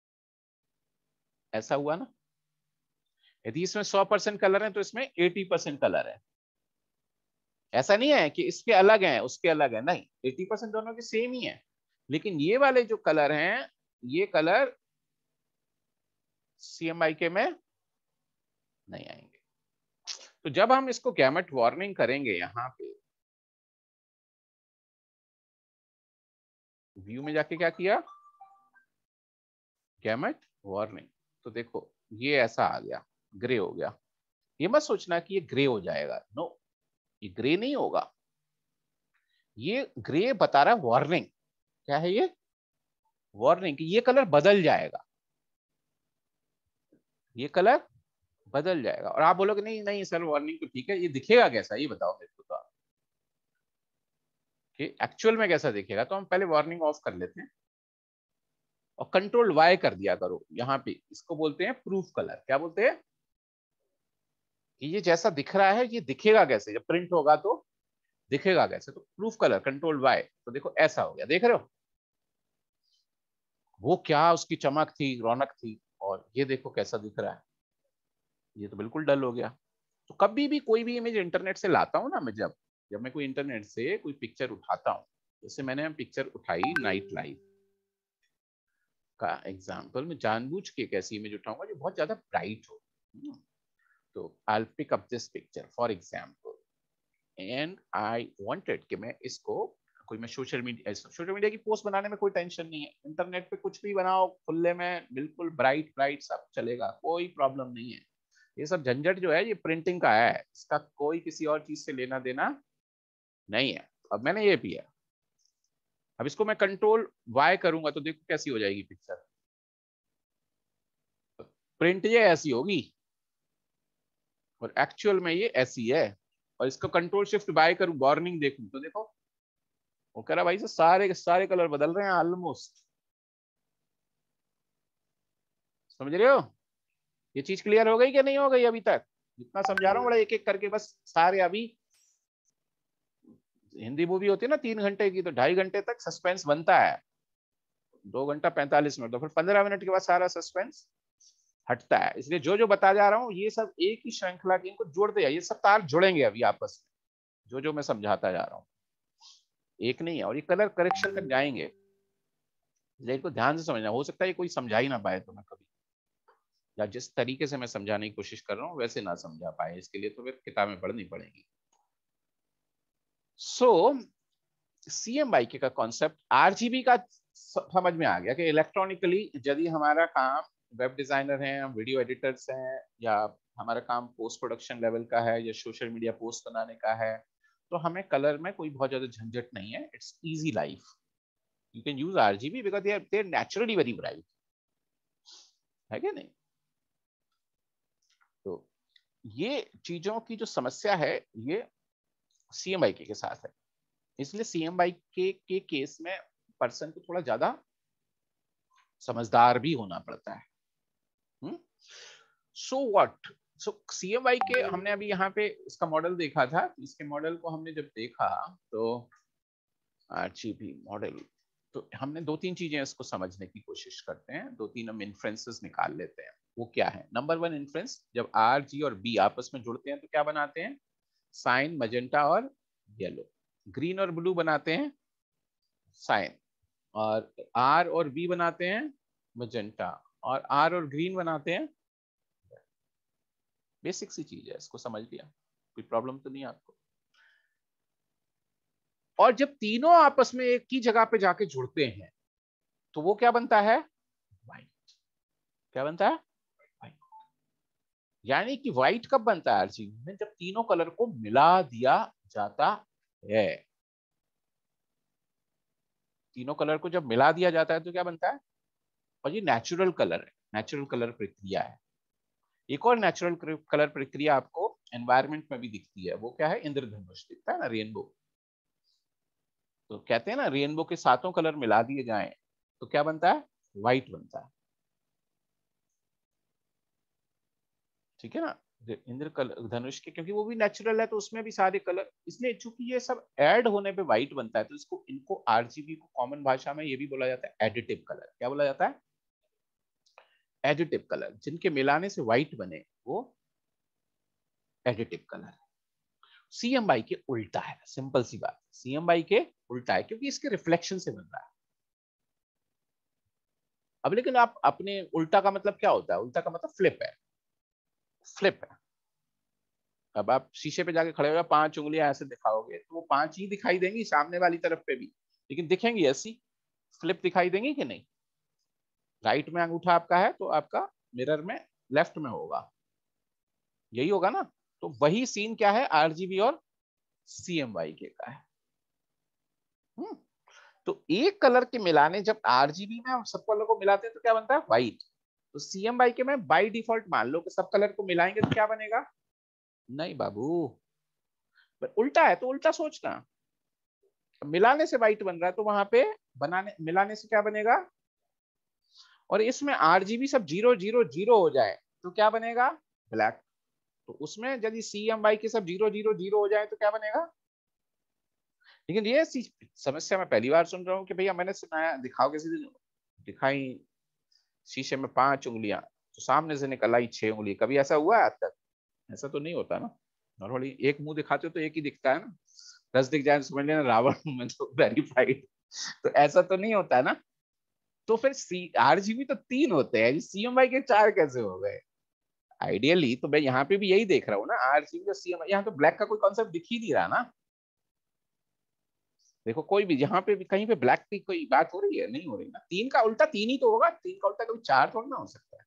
ऐसा हुआ ना। यदि इसमें सौ परसेंट कलर है तो इसमें अस्सी परसेंट कलर है। ऐसा नहीं है कि इसके अलग हैं उसके अलग है, नहीं, अस्सी परसेंट दोनों के सेम ही है, लेकिन ये वाले जो कलर हैं ये कलर सीएमवाईके में नहीं आएंगे। तो जब हम इसको गैमेट वार्निंग करेंगे, यहां पे व्यू में जाके क्या किया, गैमेट वार्निंग, तो देखो ये ऐसा आ गया, ग्रे हो गया। ये मत सोचना कि ये ग्रे हो जाएगा, नो, ये ग्रे नहीं होगा, ये ग्रे बता रहा है वार्निंग। क्या है ये, वार्निंग कि ये कलर बदल जाएगा, ये कलर बदल जाएगा। और आप बोलोगे नहीं नहीं सर वार्निंग तो ठीक है, ये दिखेगा कैसा, ये बताओ मेरे को तो आप कि एक्चुअल में कैसा दिखेगा। तो हम पहले वार्निंग ऑफ कर लेते हैं और कंट्रोल वाई कर दिया करो यहाँ पे, इसको बोलते हैं प्रूफ कलर। क्या बोलते हैं कि ये जैसा दिख रहा है ये दिखेगा कैसे, जब प्रिंट होगा तो दिखेगा कैसे, तो प्रूफ कलर कंट्रोल वाई। तो देखो ऐसा हो गया, देख रहे हो वो क्या उसकी चमक थी, रौनक थी, और ये देखो कैसा दिख रहा है, ये तो बिल्कुल डल हो गया। तो कभी भी कोई भी इमेज इंटरनेट से लाता हूँ ना मैं, जब जब मैं कोई इंटरनेट से कोई पिक्चर उठाता हूँ, जैसे मैंने पिक्चर उठाई नाइट लाइफ का एग्जांपल, मैं जानबूझ के एक ऐसी इमेज उठाऊंगा जो बहुत ज्यादा ब्राइट हो। तो I will pick up this picture for example and I wanted कि मैं इसको कोई, मैं सोशल मीडिया सोशल मीडिया की पोस्ट बनाने में कोई टेंशन नहीं है, इंटरनेट पे कुछ भी बनाओ खुले में, बिल्कुल ब्राइट ब्राइट सब चलेगा, कोई प्रॉब्लम नहीं है। ये सब झंझट जो है ये प्रिंटिंग का है, इसका कोई किसी और चीज से लेना देना नहीं है। अब मैंने ये किया, अब इसको मैं कंट्रोल वाई करूंगा तो देखो कैसी हो जाएगी पिक्चर, प्रिंट ये ऐसी होगी और एक्चुअल में ये ऐसी है। और इसको कंट्रोल शिफ्ट वाई करूं, वार्निंग देखूं तो देखो वो कह रहा भाई से सारे सारे कलर बदल रहे हैं ऑलमोस्ट। समझ रहे हो, ये चीज क्लियर हो गई कि नहीं हो गई अभी तक? जितना समझा रहा हूँ बड़ा एक एक करके, बस सारे अभी हिंदी मूवी होती है ना तीन घंटे की, तो ढाई घंटे तक सस्पेंस बनता है, दो घंटा पैंतालीस मिनट, तो फिर पंद्रह मिनट के बाद सारा सस्पेंस हटता है। इसलिए जो जो बता जा रहा हूँ ये सब एक ही श्रृंखला की, इनको जोड़ते जाइए, सब तार जुड़ेंगे अभी आपस में, जो जो मैं समझाता जा रहा हूँ एक नहीं है, और ये कलर करेक्शन तक जाएंगे, इसको ध्यान से समझना। हो सकता है कोई समझा ही ना पाए तुम्हें कभी, या जिस तरीके से मैं समझाने की कोशिश कर रहा हूँ वैसे ना समझा पाए, इसके लिए तो फिर किताबें पढ़नी पड़ेगी। सो सीएमवाईके का कॉन्सेप्ट, आरजीबी का समझ में आ गया कि इलेक्ट्रॉनिकली यदि हमारा काम वेब डिजाइनर हैं, हम वीडियो एडिटर्स हैं, या हमारा काम पोस्ट प्रोडक्शन लेवल का है या सोशल मीडिया पोस्ट बनाने का है, तो हमें कलर में कोई बहुत ज्यादा झंझट नहीं है, it's easy life, you can use RGB because they are they are naturally very bright, है क्या नहीं? तो ये चीजों की जो समस्या है ये सीएमवाईके के साथ है, इसलिए सीएमवाईके के केस में पर्सन को थोड़ा ज्यादा समझदार भी होना पड़ता है। सो व्हाट, सो सीएमवाईके हमने अभी यहाँ पे इसका मॉडल देखा था, इसके मॉडल को हमने जब देखा तो आरजीबी मॉडल, तो हमने दो तीन चीजें इसको समझने की कोशिश करते हैं, दो तीन हम इन्फ्रेंसेस निकाल लेते हैं। वो क्या है? नंबर वन इन्फ्रेंस, जब आर जी और बी आपस में जुड़ते हैं तो क्या बनाते हैं? साइन, मजेंटा और येलो। ग्रीन और ब्लू बनाते हैं साइन, और आर और बी बनाते हैं मजेंटा, और आर और ग्रीन बनाते हैं। बेसिक सी चीज है, इसको समझ लिया, कोई प्रॉब्लम तो नहीं आपको? और जब तीनों आपस में एक ही जगह पे जाके जुड़ते हैं तो वो क्या बनता है? व्हाइट। क्या बनता है? व्हाइट। यानी कि व्हाइट कब बनता है आरजीबी में? जब तीनों कलर को मिला दिया जाता है। तीनों कलर को जब मिला दिया जाता है तो क्या बनता है? और ये नेचुरल कलर है, नेचुरल कलर प्रक्रिया है। एक और नेचुरल कलर प्रक्रिया आपको एनवायरमेंट में भी दिखती है, वो क्या है? इंद्रधनुष दिखता है ना, रेनबो। तो कहते हैं ना रेनबो के सातों कलर मिला दिए जाएं तो क्या बनता है, व्हाइट बनता है। ठीक है ना, इंद्र कलर धनुष के, क्योंकि वो भी नेचुरल है तो उसमें भी सारे कलर, इसलिए चूंकि ये सब ऐड होने पे व्हाइट बनता है तो इसको इनको आरजीबी को कॉमन भाषा में ये भी बोला जाता है एडिटिव कलर। क्या बोला जाता है, एडिटिव कलर। जिनके मिलाने से व्हाइट बने वो एडिटिव कलर। सीएमवाई के उल्टा है, सिंपल सी बात, सीएमवाई के उल्टा है क्योंकि इसके रिफ्लेक्शन से बन रहा है। अब लेकिन आप अपने उल्टा का मतलब क्या होता है, उल्टा का मतलब फ्लिप है, फ्लिप है। अब आप शीशे पे जाके खड़े हो, पांच उंगलियां ऐसे दिखाओगे तो वो पांच ही दिखाई देंगी सामने वाली तरफ पे भी, लेकिन दिखेंगी ऐसी, फ्लिप दिखाई देंगी कि नहीं। राइट में अंगूठा आपका है तो आपका मिरर में लेफ्ट में होगा, यही होगा ना। तो वही सीन क्या है आरजीबी और सीएमवाई के का है। हम्म तो एक कलर के मिलाने, जब आरजीबी में सब कलर को मिलाते हैं तो क्या बनता है, व्हाइट। तो सीएमवाई के में बाय डिफॉल्ट मान लो कि सब कलर को मिलाएंगे तो क्या बनेगा, नहीं बाबू, पर उल्टा है तो उल्टा सोचना। मिलाने से व्हाइट बन रहा है तो वहां पे बनाने मिलाने से क्या बनेगा, और इसमें आरजीबी सब जीरो जीरो जीरो हो जाए तो क्या बनेगा, ब्लैक। तो उसमें यदि सीएमवाई के सब जीरो जीरो जीरो हो जाए तो क्या बनेगा। लेकिन ये समस्या मैं पहली बार सुन रहा हूँ कि भैया मैंने सुनाया दिखाओ किसी दिन, दिखाई शीशे में पांच उंगलियां तो सामने से निकल आई छह उंगली, कभी ऐसा हुआ है आज तक, ऐसा तो नहीं होता ना। नॉर्मली एक मुंह दिखाते हो तो एक ही दिखता है ना, दस दिख जाए तो समझ लेना रावण में तो वेरीफाइड, तो ऐसा तो नहीं होता है ना। तो फिर सी आरजीबी तो तीन होते हैं, सीएमवाई के चार कैसे हो गए। आइडियली तो मैं यहाँ पे भी यही देख रहा हूँ ना, आरजीबी और सीएमवाई, यहाँ तो ब्लैक का कोई कॉन्सेप्ट दिख ही नहीं रहा ना। देखो कोई भी यहाँ पे भी कहीं पे ब्लैक की कोई बात हो रही है, नहीं हो रही ना। तीन का उल्टा तीन ही तो होगा, तीन का उल्टा कभी चार थोड़ा ना हो सकता है।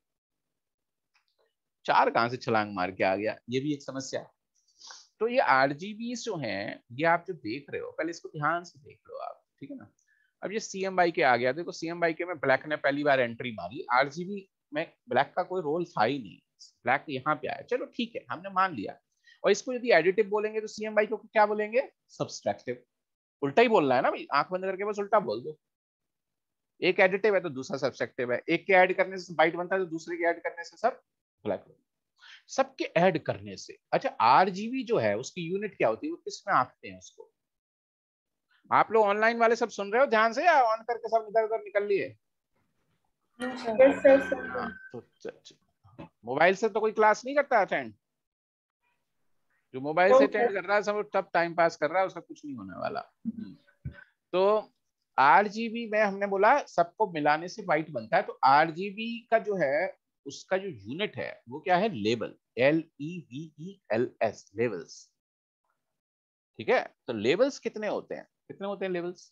चार कहां से छलांग मार के आ गया, ये भी एक समस्या है। तो ये आरजीबी जो हैं, ये आप जो देख रहे हो पहले इसको ध्यान से देख लो आप, ठीक है ना। अब ये सीएमवाई के आ गया, देखो सीएमवाई के में ब्लैक ने पहली बार एंट्री मारी, आरजीबी में ब्लैक का कोई रोल था ही नहीं, ब्लैक यहाँ पे आया, चलो ठीक है हमने मान लिया। और इसको यदि एडिटिव बोलेंगे तो सीएमवाई को क्या बोलेंगे, सब्सट्रैक्टिव। उल्टा ही बोलना है ना भाई, आंख बंद करके बस उल्टा बोल दो। एक एडिटिव है तो दूसरा सब्सट्रैक्टिव है, एक के ऐड करने से व्हाइट बनता है तो दूसरे के ऐड करने से सब ब्लैक, सबके ऐड करने से। अच्छा आरजीबी जो है उसकी यूनिट क्या होती है, वो किस में आंकते हैं उसको। आप लोग ऑनलाइन वाले सब सुन रहे हो ध्यान से या ऑन करके सब इधर उधर निकल लिए। Yes sir. हाँ तो मोबाइल से तो कोई क्लास नहीं करता अटेंड, जो मोबाइल से अटेंड कर रहा है सब तब टाइम पास कर रहा है, उसका कुछ नहीं होने वाला। तो आरजीबी में हमने बोला सबको मिलाने से व्हाइट बनता है, तो आरजीबी का जो है उसका जो यूनिट है वो क्या है, level, L E V E L S, levels. ठीक है, तो लेवल्स कितने होते हैं, कितने होते हैं लेवल्स,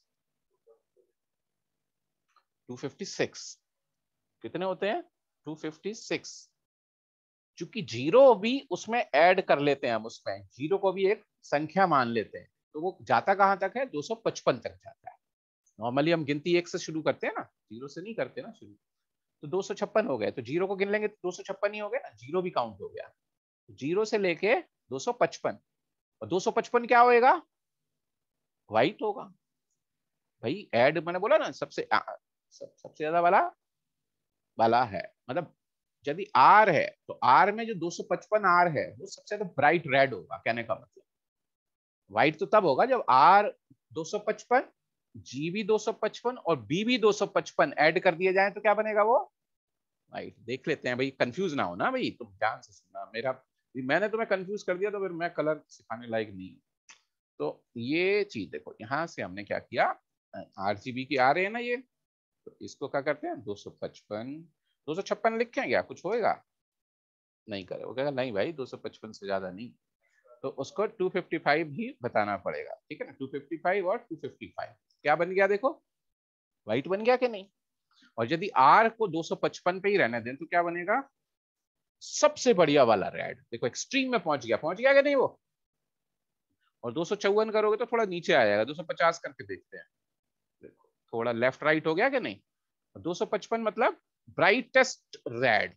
दो सौ छप्पन। कितने होते हैं, दो सौ छप्पन। चूंकि जीरो भी उसमें ऐड कर लेते हैं हम, उसमें जीरो को भी एक संख्या मान लेते हैं, तो वो जाता कहां तक है, दो सौ पचपन तक जाता है। नॉर्मली हम गिनती एक से शुरू करते हैं ना, जीरो से नहीं करते ना शुरू। तो दो सौ छप्पन हो गए, तो जीरो को गिन लेंगे तो दो सौ छप्पन ही हो गए ना, जीरो भी काउंट हो गया। जीरो से लेके दो सौ पचपन, और दो सौ पचपन क्या होएगा, व्हाइट होगा। भाई ऐड मैंने बोला ना सबसे आ, सब, सबसे ज्यादा वाला वाला है, मतलब यदि आर है तो आर में जो दो सौ पचपन आर है वो सबसे ज्यादा ब्राइट रेड होगा, कहने का मतलब। व्हाइट तो तब होगा जब आर दो सौ पचपन, जी भी दो सौ पचपन और बी भी दो सौ पचपन ऐड कर दिए जाए तो क्या बनेगा, वो व्हाइट। देख लेते हैं भाई, कंफ्यूज ना हो ना भाई, तुम ध्यान से सुनना, मेरा मैंने तुम्हें कंफ्यूज कर दिया तो फिर मैं कलर सिखाने लायक नहीं हूँ। तो ये चीज देखो, यहाँ से हमने क्या किया, आरजीबी की आ रहे हैं ना ये, तो इसको क्या करते हैं, दो सौ पचपन, दो सौ छप्पन लिखें क्या, कुछ होएगा, नहीं करे, वो कहेगा नहीं भाई दो सौ पचपन से ज्यादा नहीं, तो उसको दो सौ पचपन ही बताना पड़ेगा। ठीक है ना, दो सौ पचपन और दो सौ पचपन क्या बन गया, देखो व्हाइट बन गया कि नहीं। और यदि आर को दो सौ पचपन पे ही रहने दें तो क्या बनेगा, सबसे बढ़िया वाला रेड, देखो एक्सट्रीम में पहुंच गया, पहुंच गया कि नहीं वो। और दो सौ चौवन करोगे तो थोड़ा नीचे आ जाएगा, दो सौ पचास करके देखते हैं, देखो थोड़ा लेफ्ट राइट हो गया कि नहीं। दो सौ पचपन मतलब ब्राइटेस्ट रेड।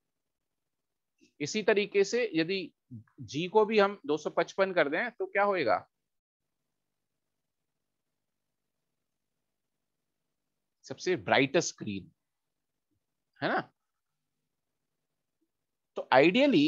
इसी तरीके से यदि जी को भी हम दो सौ पचपन कर दें तो क्या होएगा, सबसे ब्राइटेस्ट ग्रीन, है ना। तो आइडियली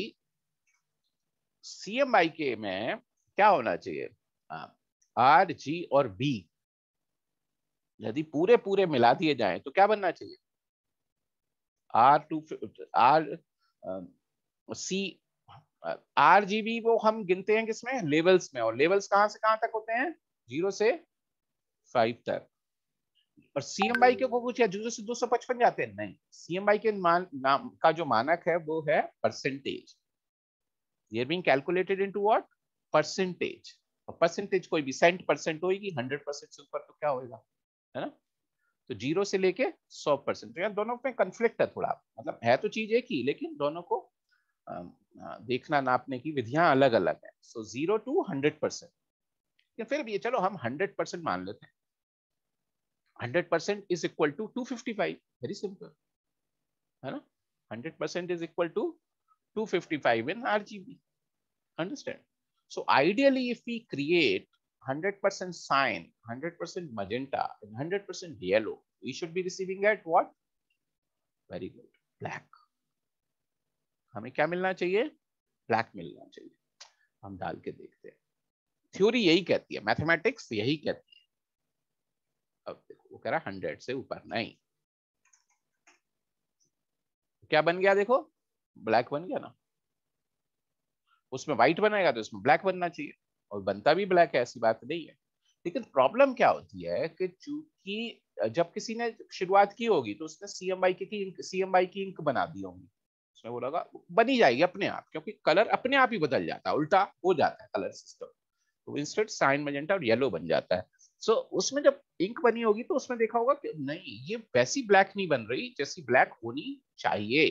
सी एम वाई के में क्या होना चाहिए, आर जी और बी यदि पूरे पूरे मिला दिए जाएं तो क्या बनना चाहिए, R to R C R ji B वो हम गिनते हैं किसमें, लेवल्स में, और लेवल्स कहां से कहां तक होते हैं, जीरो से फाइव तक। और सी एम वाई के को पूछा जीरो से दो सौ पचपन जाते हैं, नहीं, सी एम वाई के मान नाम का जो मानक है वो है परसेंटेज, ये being calculated into what, percentage. और परसेंटेज कोई भी सेंट परसेंट होगी, हंड्रेड परसेंट से ऊपर तो क्या होएगा, है ना। तो जीरो से लेके सौ परसेंट, तो दोनों में कंफ्लिक्ट है थोड़ा, मतलब है तो चीज एक ही, लेकिन दोनों को आ, आ, देखना नापने की विधियां अलग अलग है। So zero to hundred percent, या फिर भी चलो हम हंड्रेड परसेंट मान लेते हैं, hundred percent is equal to two fifty five, very simple, है ना। Hundred percent is equal to two fifty five in RGB, understand. So ideally if we create one hundred percent cyan, one hundred percent magenta and one hundred percent yellow, we should be receiving at what, very good, black. हमें क्या मिलना चाहिए, black मिलना चाहिए। हम डाल के देखते हैं, थ्योरी यही कहती है, मैथमेटिक्स यही कहती है। अब देखो वो कह रहा है हंड्रेड से ऊपर नहीं, क्या बन गया, देखो ब्लैक बन गया ना, उसमें व्हाइट बनेगा तो इसमें ब्लैक बनना चाहिए, और बनता भी ब्लैक है, ऐसी बात नहीं है। लेकिन प्रॉब्लम क्या होती है कि चूंकि जब किसी ने शुरुआत की होगी तो उसने सीएमवाई की इंक सीएमवाई की इंक बना दी होगी, उसमें बोला बनी जाएगी अपने आप, क्योंकि कलर अपने आप ही बदल जाता है, उल्टा हो जाता है कलर सिस्टम, तो इंस्टेड साइन मैजेंटा और येलो बन जाता है। सो so, उसमें जब इंक बनी होगी तो उसमें देखा होगा कि नहीं ये वैसी ब्लैक नहीं बन रही जैसी ब्लैक होनी चाहिए,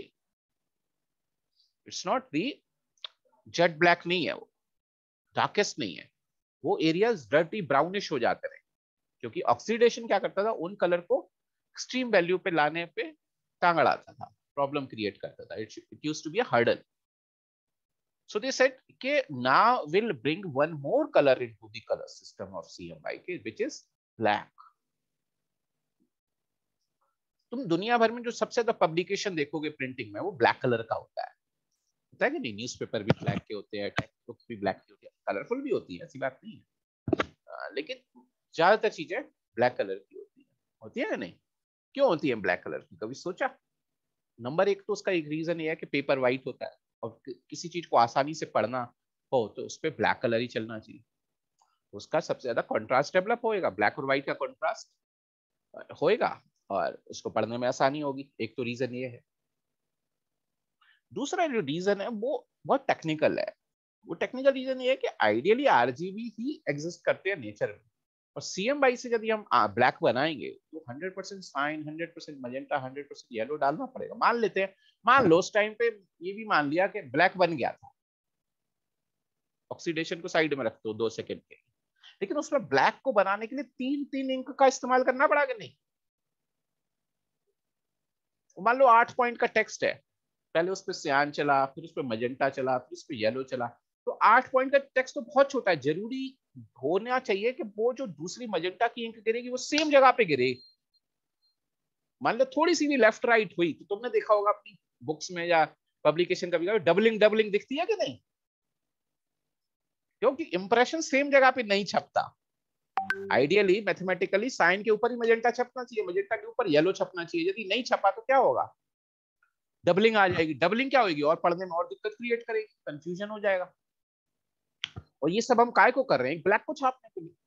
it's not the jet black नहीं है, वो डार्केस्ट नहीं है, वो एरियाज डर्टी ब्राउनिश हो जाते रहे, क्योंकि ऑक्सीडेशन क्या करता था, उन कलर को एक्सट्रीम वैल्यू पे लाने पे टांग अड़ाता था, प्रॉब्लम क्रिएट करता था, it it used to be a hurdle. So they said कि now will bring one more color into the color system of C M Y K, which is black. तुम दुनिया भर में जो सबसे ज्यादा पब्लिकेशन देखोगे प्रिंटिंग में वो ब्लैक कलर का होता है, होता है कि नहीं, न्यूज़पेपर भी ब्लैक के होते हैं, टेक्स्ट बुक्स भी ब्लैक की होती है, कलरफुल भी होती है, ऐसी बात नहीं है, आ, लेकिन ज्यादातर चीजें ब्लैक कलर की होती है, होती है या नहीं। क्यों होती है ब्लैक कलर की, कभी सोचा। नंबर एक तो उसका एक रीजन ये है कि पेपर व्हाइट होता है, और किसी चीज को आसानी से पढ़ना हो तो उस पर ब्लैक कलर ही चलना चाहिए, उसका सबसे ज्यादा कॉन्ट्रास्ट डेवलप होएगा, ब्लैक और व्हाइट का कॉन्ट्रास्ट होएगा और उसको पढ़ने में आसानी होगी, एक तो रीजन ये है। दूसरा जो रीजन है वो बहुत टेक्निकल है, वो टेक्निकल रीजन ये है कि आइडियली आरजीबी ही एग्जिस्ट करते हैं नेचर में, और सीएमवाई से यदि हम ब्लैक बनाएंगे तो hundred percent cyan, hundred percent magenta, hundred percent yellow डालना पड़ेगा। मान लेते हैं, मान लो उस टाइम पे ये भी मान लिया कि ब्लैक बन गया था, ऑक्सीडेशन को साइड में रख दो दो सेकंड के, लेकिन उसमें ब्लैक को बनाने के लिए तीन तीन इंक का इस्तेमाल करना पड़ा कि नहीं। मान लो आठ पॉइंट का टेक्स्ट है, पहले उस पर सियान चला, फिर उस पर मजेंटा चला, फिर उस पर येलो चला, तो आठ पॉइंट का टेक्स्ट तो बहुत छोटा है, जरूरी होना चाहिए कि वो जो दूसरी मजेंटा की इंक गिरेगी वो सेम जगह पे गिरे। मान लो थोड़ी सी भी लेफ्ट राइट हुई तो तुमने देखा होगा अपनी बुक्स में या पब्लिकेशन कभी डबलिंग डबलिंग दिखती है कि नहीं, क्योंकि इंप्रेशन सेम जगह पे नहीं छपता। आइडियली मैथमेटिकली साइन के ऊपर ही मजेंटा छपना चाहिए, मजेंटा के ऊपर येलो छपना चाहिए, यदि नहीं छपा तो क्या होगा, डबलिंग आ जाएगी। डबलिंग क्या होगी, और पढ़ने में और दिक्कत क्रिएट करेगी, कंफ्यूजन हो जाएगा। और ये सब हम काय को कर रहे हैं, ब्लैक को छापने के लिए,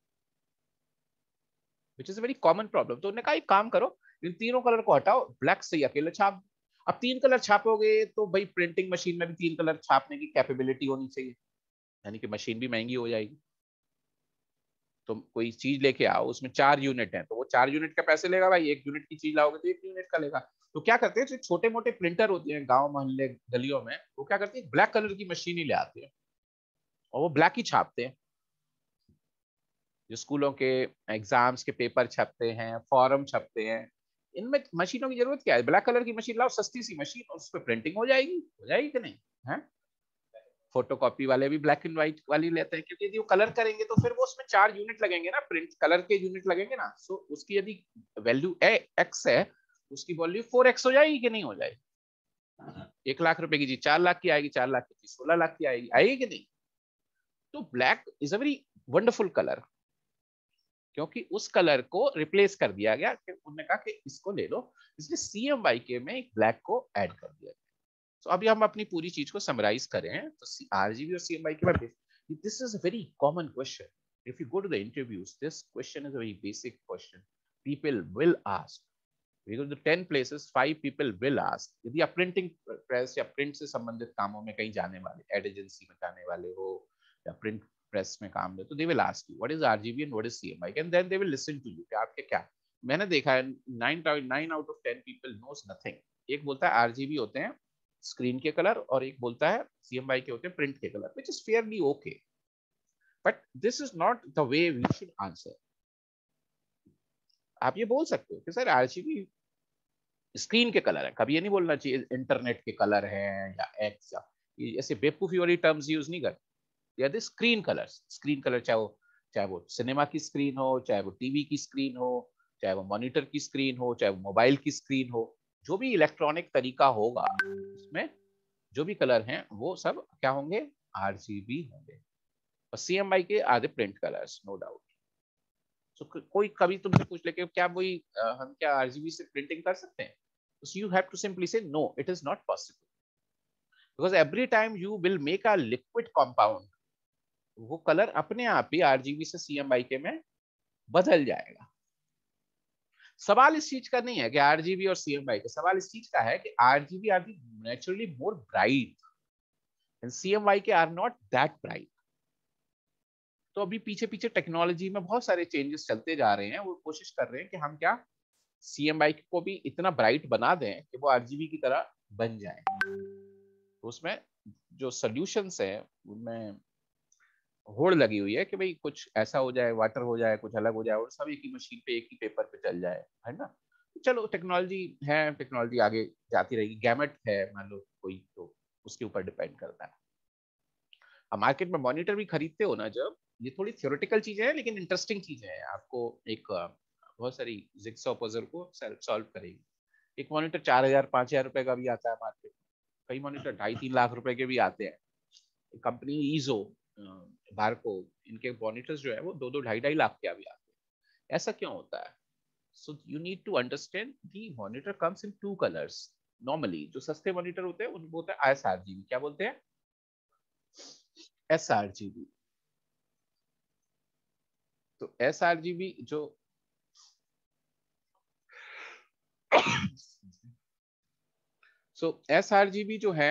which is very common problem. तो उन्होंने कहा एक काम करो, इन तीनों कलर को हटाओ, ब्लैक से अकेले छाप। अब तीन कलर छापोगे तो भाई प्रिंटिंग मशीन में भी तीन कलर छापने की कैपेबिलिटी होनी चाहिए, यानी कि मशीन भी महंगी हो जाएगी। तुम तो कोई चीज लेके आओ, उसमें चार यूनिट है, तो वो चार यूनिट का पैसे लेगा भाई, एक यूनिट की चीज लाओगे तो एक यूनिट का लेगा। तो क्या करते हैं, जो छोटे मोटे प्रिंटर होते हैं गांव मोहल्ले गलियों में, वो क्या करते हैं, ब्लैक कलर की मशीन ही ले आते हैं और वो ब्लैक ही छापते हैं। जो स्कूलों के एग्जाम्स के पेपर छपते हैं, फॉर्म छपते हैं, इनमें मशीनों की जरूरत क्या है, ब्लैक कलर की मशीन लाओ, सस्ती सी मशीन, और उस पर प्रिंटिंग हो जाएगी, हो जाएगी कि नहीं है। फोटोकॉपी वाले भी ब्लैक एंड व्हाइट वाली लेते हैं, क्योंकि यदि वो कलर करेंगे तो फिर वो उसमें चार यूनिट लगेंगे ना, प्रिंट कलर के यूनिट लगेंगे ना। सो so, उसकी यदि वैल्यू एक्स है, उसकी वैल्यू फोर एक्स हो जाएगी कि नहीं हो जाएगी? एक लाख रुपए की चीज चार लाख की आएगी, चार लाख की चीज सोलह लाख की आएगी, आएगी कि नहीं? तो black is a very wonderful colour, क्योंकि उस कलर को रिप्लेस कर दिया गया, उन्होंने कहा कि इसको ले लो, इसलिए सीएमवाईके में एक ब्लैक को ऐड कर दिया गया। तो अभी हम अपनी पूरी चीज को समराइज करें तो आरजीबी और सीएमवाईके में this is a very common question. If you go to the interviews, this question is a very basic question. People will ask. We go to ten places, five people will ask. यदि आप printing press या print से संबंधित कामों में कहीं जाने वाले, एड एजेंसी में जाने वाले हो या प्रिंट प्रेस में काम ले, तो they will ask you what is R G B and what is C M Y K, and then they will listen to you कि आपके क्या. मैंने देखा है nine out of ten people knows nothing. एक बोलता है R G B होते हैं स्क्रीन के कलर और एक बोलता है C M Y K होते हैं प्रिंट के colour, which is fairly okay. But this is not the way we should answer. आप ये बोल सकते हो कि सर आरजीबी स्क्रीन के कलर है, कभी ये नहीं बोलना चाहिए इंटरनेट के कलर हैं या एक्स, या ऐसे बेवकूफी वाली टर्म्स यूज नहीं कर. या the screen colours, screen colour चाहे वो चाहे वो सिनेमा की स्क्रीन हो, चाहे वो टीवी की स्क्रीन हो, चाहे वो मॉनिटर की स्क्रीन हो, चाहे वो मोबाइल की स्क्रीन हो, जो भी इलेक्ट्रॉनिक तरीका होगा उसमें जो भी कलर हैं वो सब क्या होंगे? आरजीबी होंगे. और CMYK are the print colours, no doubt. So, कोई कभी तुमसे पूछ ले कि क्या वही हम क्या आरजीबी से प्रिंटिंग कर सकते हैं? So you have to simply say no, it is not possible. Because every time you will make a liquid compound, वो कलर अपने आप ही आरजीबी से सीएमवाईके में बदल जाएगा. सवाल इस चीज का नहीं है कि आरजीबी और सीएमवाईके, सवाल इस चीज का है कि RGB are the naturally more bright and CMYK are not that bright. तो अभी पीछे पीछे टेक्नोलॉजी में बहुत सारे चेंजेस चलते जा रहे हैं. वो कोशिश कर रहे हैं कि हम क्या सीएमवाईके को भी इतना ब्राइट बना दें कि वो आरजीबी की तरह बन जाए. तो उसमें जो सॉल्यूशंस है उनमें होड़ लगी हुई है कि भाई कुछ ऐसा हो जाए, वाटर हो जाए, कुछ अलग हो जाए और सब एक ही मशीन पे एक ही पेपर पे चल जाए, है ना. चलो टेक्नोलॉजी है, टेक्नोलॉजी आगे जाती रहेगी. गैमेट है मान लो कोई, तो उसके ऊपर डिपेंड करता है. अब मार्केट में मॉनिटर भी खरीदते हो ना जब, ये थोड़ी थ्योरेटिकल चीजें हैं लेकिन इंटरेस्टिंग चीजें हैं. आपको एक बहुत सारी जिग्सॉ पजल को सॉल्व करेगी. एक मॉनिटर चार हजार पांच हजार रुपए का भी आता है मार्केट में, कई मॉनिटर ढाई तीन लाख रुपए के भी आते हैं. कंपनी ईजो, बारको, इनके मॉनिटर्स जो है वो दो दो ढाई ढाई लाख के भी आते हैं. ऐसा क्यों होता है? So you need to understand the monitor comes in two colours. Normally जो सस्ते मॉनिटर होते हैं उनको होता है एस आर जी बी. क्या बोलते हैं? S R G B. तो S R G B so S R R G B जो है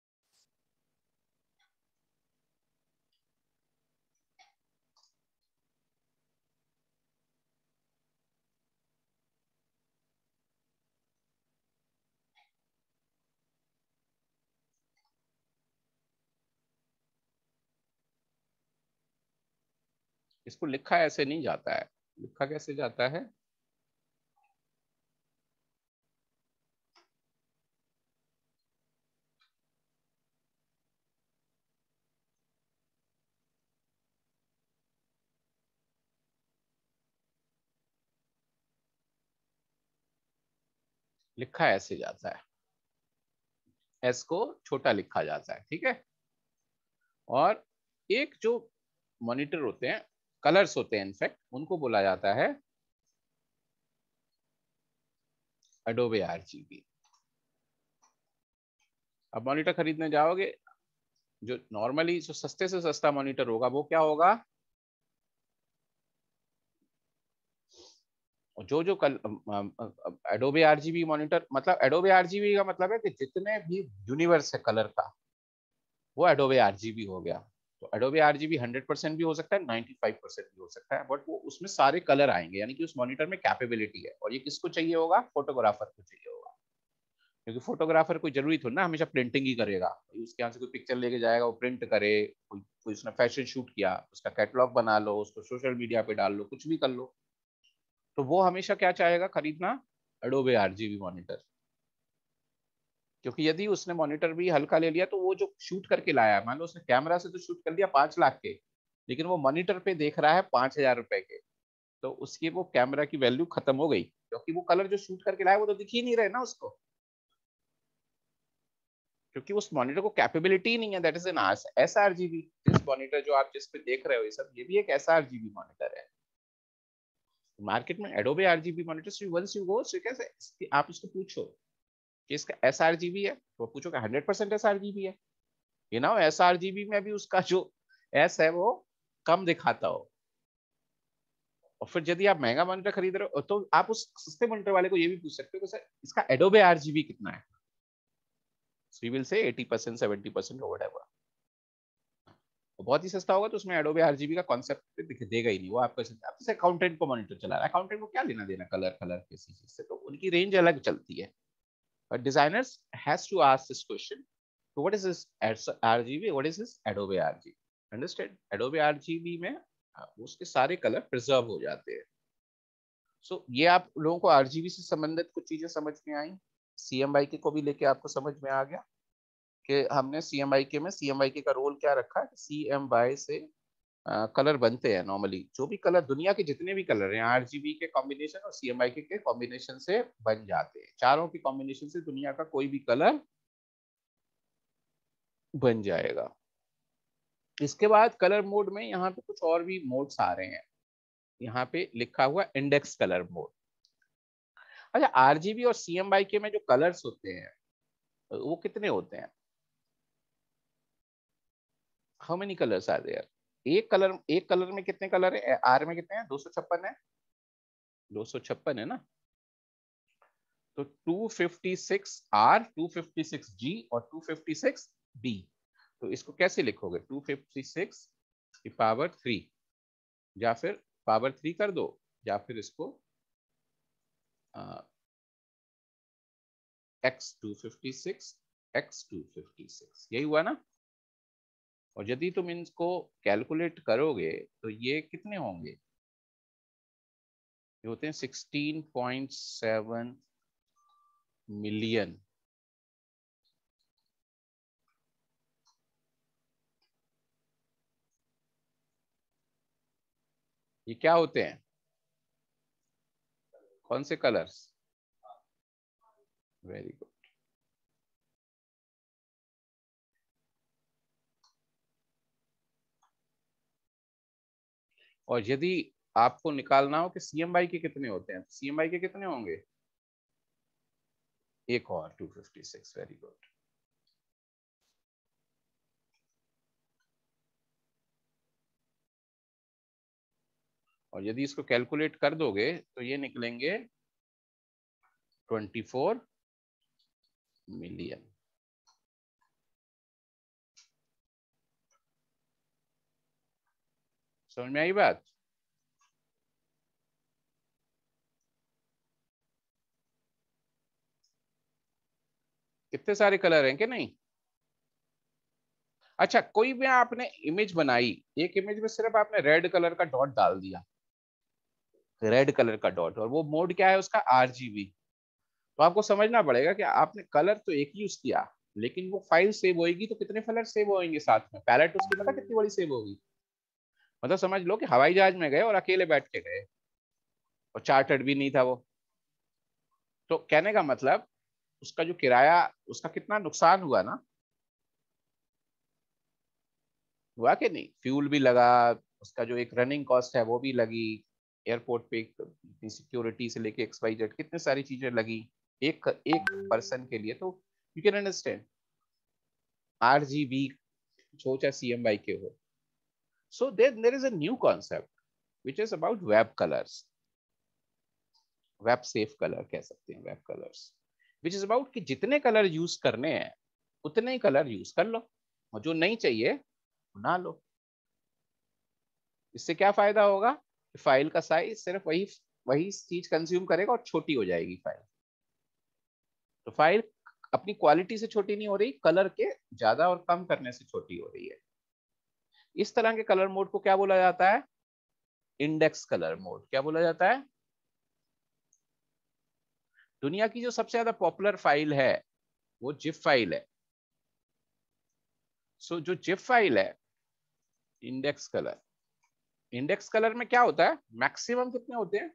इसको लिखा ऐसे नहीं जाता है. लिखा कैसे जाता है? लिखा ऐसे जाता है, एस को छोटा लिखा जाता है, ठीक है. और एक जो मॉनिटर होते हैं, कलर्स होते हैं इनफैक्ट, उनको बोला जाता है एडोबे आरजीबी. अब मॉनिटर खरीदने जाओगे, जो नॉर्मली जो सस्ते से सस्ता मॉनिटर होगा वो क्या होगा? जो जो कल एडोबे आरजीबी मॉनिटर, मतलब एडोबे आरजीबी का मतलब है कि जितने भी यूनिवर्स है कलर का वो एडोबे आरजीबी हो गया. तो एडोबे आरजीबी हंड्रेड परसेंट भी हो सकता है, नाइन्टी फाइव परसेंट भी हो सकता है, बट वो उसमें सारे कलर आएंगे, यानी कि उस मॉनिटर में कैपेबिलिटी है. और ये किसको चाहिए होगा? फोटोग्राफर को चाहिए होगा. क्योंकि फोटोग्राफर कोई जरूरी थोड़ी ना हमेशा प्रिंटिंग ही करेगा. उसके यहाँ से कोई पिक्चर लेके जाएगा, वो प्रिंट करे, कोई कोई उसने फैशन शूट किया, उसका कैटलॉग बना लो, उसको सोशल मीडिया पे डाल लो, कुछ भी कर लो, तो वो हमेशा क्या चाहेगा खरीदना? Adobe RGB monitor. क्योंकि यदि उसने मॉनिटर भी हल्का ले लिया तो वो जो शूट करके लाया, मान लो उसने कैमरा से तो शूट कर लिया पांच लाख के, लेकिन वो मॉनिटर पे देख रहा है पांच हजार रुपए के, तो उसकी वो कैमरा की वैल्यू खत्म हो गई, क्योंकि वो कलर जो शूट करके लाया वो तो दिख ही नहीं रहे ना उसको, क्योंकि उस मॉनिटर को कैपेबिलिटी नहीं है। That is an S R G B. This monitor जो आप जिस पे देख रहे हो ये सब, ये भी एक S R G B monitor है। मार्केट में Adobe RGB monitors, once you go, कैसे आप उसको पूछो कि इसका एस आर जी बी है, तो पूछो कि hundred percent S R G B है, ये ना एस आर जी बी में भी उसका जो एस है वो कम दिखाता हो। और फिर यदि आप महंगा मॉनिटर खरीद रहे हो तो आप उस सस्ते मॉनिटर वाले को ये भी पूछ सकते हो कि सर इसका एडोबे आरजीबी कितना है, so we will say eighty percent, seventy percent or whatever। तो बहुत ही सस्ता होगा तो उसमें एडोबे आरजीबी का कॉन्सेप्ट दिख देगा ही नहीं। वो आपको आप जैसे अकाउंटेंट को मॉनिटर चला रहा है, अकाउंटेंट को क्या लेना देना कलर कलर किसी चीज से, तो उनकी रेंज अलग चलती है। But designers has to ask this question, so what is this R G B, what is this Adobe R G B, understand? Adobe R G B में उसके सारे कलर प्रिजर्व हो जाते हैं। सो so, ये आप लोगों को R G B से संबंधित कुछ चीजें समझ में आई। C M Y K को भी लेके आपको समझ में आ गया कि हमने C M Y K में C M Y K का रोल क्या रखा है। C M Y से कलर uh, बनते हैं नॉर्मली, जो भी कलर दुनिया के जितने भी कलर हैं R G B के कॉम्बिनेशन और C M Y K के कॉम्बिनेशन से बन जाते हैं। चारों की कॉम्बिनेशन से दुनिया का कोई भी कलर बन जाएगा। इसके बाद कलर मोड में यहाँ पे कुछ और भी मोड्स आ रहे हैं। यहाँ पे लिखा हुआ इंडेक्स कलर मोड। अच्छा, आरजीबी और सीएमवाईके में जो कलर्स होते हैं वो कितने होते हैं? How many colours are there? एक कलर एक कलर में कितने कलर है? आर में कितने हैं? दो सौ छप्पन है, दो सौ छप्पन है ना। तो two fifty six R, two fifty six G और टू फिफ्टी सिक्स बी। तो इसको कैसे लिखोगे? टू फिफ्टी सिक्स की पावर थ्री, या फिर पावर थ्री कर दो, या फिर इसको X two fifty six X two fifty six, यही हुआ ना। और यदि तुम इनको कैलकुलेट करोगे तो ये कितने होंगे? ये होते हैं सिक्सटीन पॉइंट सेवन मिलियन। ये क्या होते हैं? कौन से कलर्स? Very good. और यदि आपको निकालना हो कि सीएमवाई के कितने होते हैं, तो सीएमवाई के कितने होंगे? एक और two fifty six. Very good. और यदि इसको कैलकुलेट कर दोगे तो ये निकलेंगे ट्वेंटी फोर मिलियन। समझ में आई बात? कितने सारे कलर हैं कि नहीं? अच्छा, कोई भी आपने इमेज बनाई, एक इमेज में सिर्फ आपने रेड कलर का डॉट डाल दिया, रेड कलर का डॉट, और वो मोड क्या है उसका? आरजीबी। तो आपको समझना पड़ेगा कि आपने कलर तो एक यूज किया, लेकिन वो फाइल सेव होएगी तो कितने कलर सेव होंगे साथ में? पैलेट उसकी पता कितनी बड़ी सेव होगी? मतलब समझ लो कि हवाई जहाज में गए और अकेले बैठ के गए, और चार्टर्ड भी नहीं था वो। तो कहने का मतलब उसका जो किराया, उसका कितना नुकसान हुआ ना, हुआ कि नहीं? फ्यूल भी लगा, उसका जो एक रनिंग कॉस्ट है वो भी लगी, एयरपोर्ट पे सिक्योरिटी से लेके एक्स वाई जेड कितने सारी चीजें लगी एक एक पर्सन के लिए। तो यू कैन अंडरस्टैंड आरजीबी हो चाहे सीएमवाई के हो। So there there is a new concept which is about web colours, web safe colour कह सकते हैं, web colours, which is about कि जितने कलर यूज करने हैं उतने ही कलर यूज कर लो, और जो नहीं चाहिए ना लो। इससे क्या फायदा होगा? फाइल का साइज सिर्फ वही वही चीज कंज्यूम करेगा और छोटी हो जाएगी फाइल। तो फाइल अपनी क्वालिटी से छोटी नहीं हो रही, कलर के ज्यादा और कम करने से छोटी हो रही है। इस तरह के कलर मोड को क्या बोला जाता है? Index colour mode. क्या बोला जाता है? दुनिया की जो सबसे ज्यादा पॉपुलर फाइल है वो जिप फाइल है। सो so, जो जिप फाइल है इंडेक्स कलर, इंडेक्स कलर में क्या होता है, मैक्सिमम कितने होते हैं,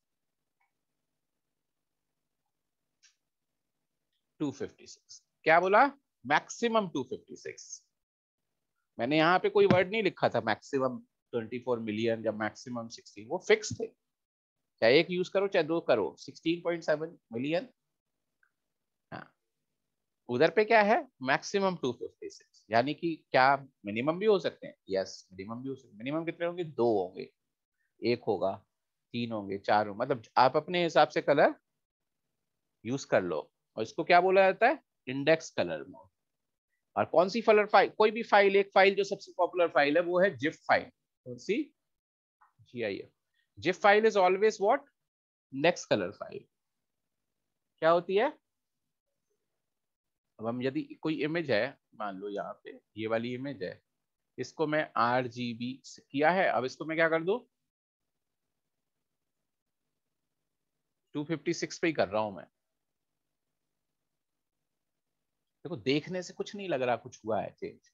टू फिफ्टी सिक्स। क्या बोला, मैक्सिमम टू फिफ्टी सिक्स। मैंने यहाँ पे कोई वर्ड नहीं लिखा था मैक्सिमम ट्वेंटी फोर मिलियन या मैक्सिमम सिक्सटीन, वो फिक्स थे, चाहे एक यूज करो चाहे दो करो, सिक्सटीन पॉइंट सेवन मिलियन। हाँ, उधर पे क्या है, मैक्सिमम टू फिफ्टी सिक्स, यानी कि क्या मिनिमम भी हो सकते हैं, यस मिनिमम भी हो सकते हैं। मिनिमम कितने होंगे, दो होंगे, एक होगा, तीन होंगे, चार होंगे, मतलब आप अपने हिसाब से कलर यूज कर लो। और इसको क्या बोला जाता है, इंडेक्स कलर मोड। और कौन सी फाइल, कोई भी फाइल, एक फाइल जो सबसे पॉपुलर फाइल है वो है जिप फाइल। कौन सी, G I F. Zip file is always what, next colour file. क्या होती है, अब हम यदि कोई इमेज है, मान लो यहाँ पे ये वाली इमेज है, इसको मैं आर जी बी किया है, अब इसको मैं क्या कर दूं, टू फिफ्टी सिक्स पे ही कर रहा हूं मैं। देखो देखने से कुछ नहीं लग रहा कुछ हुआ है चेंज,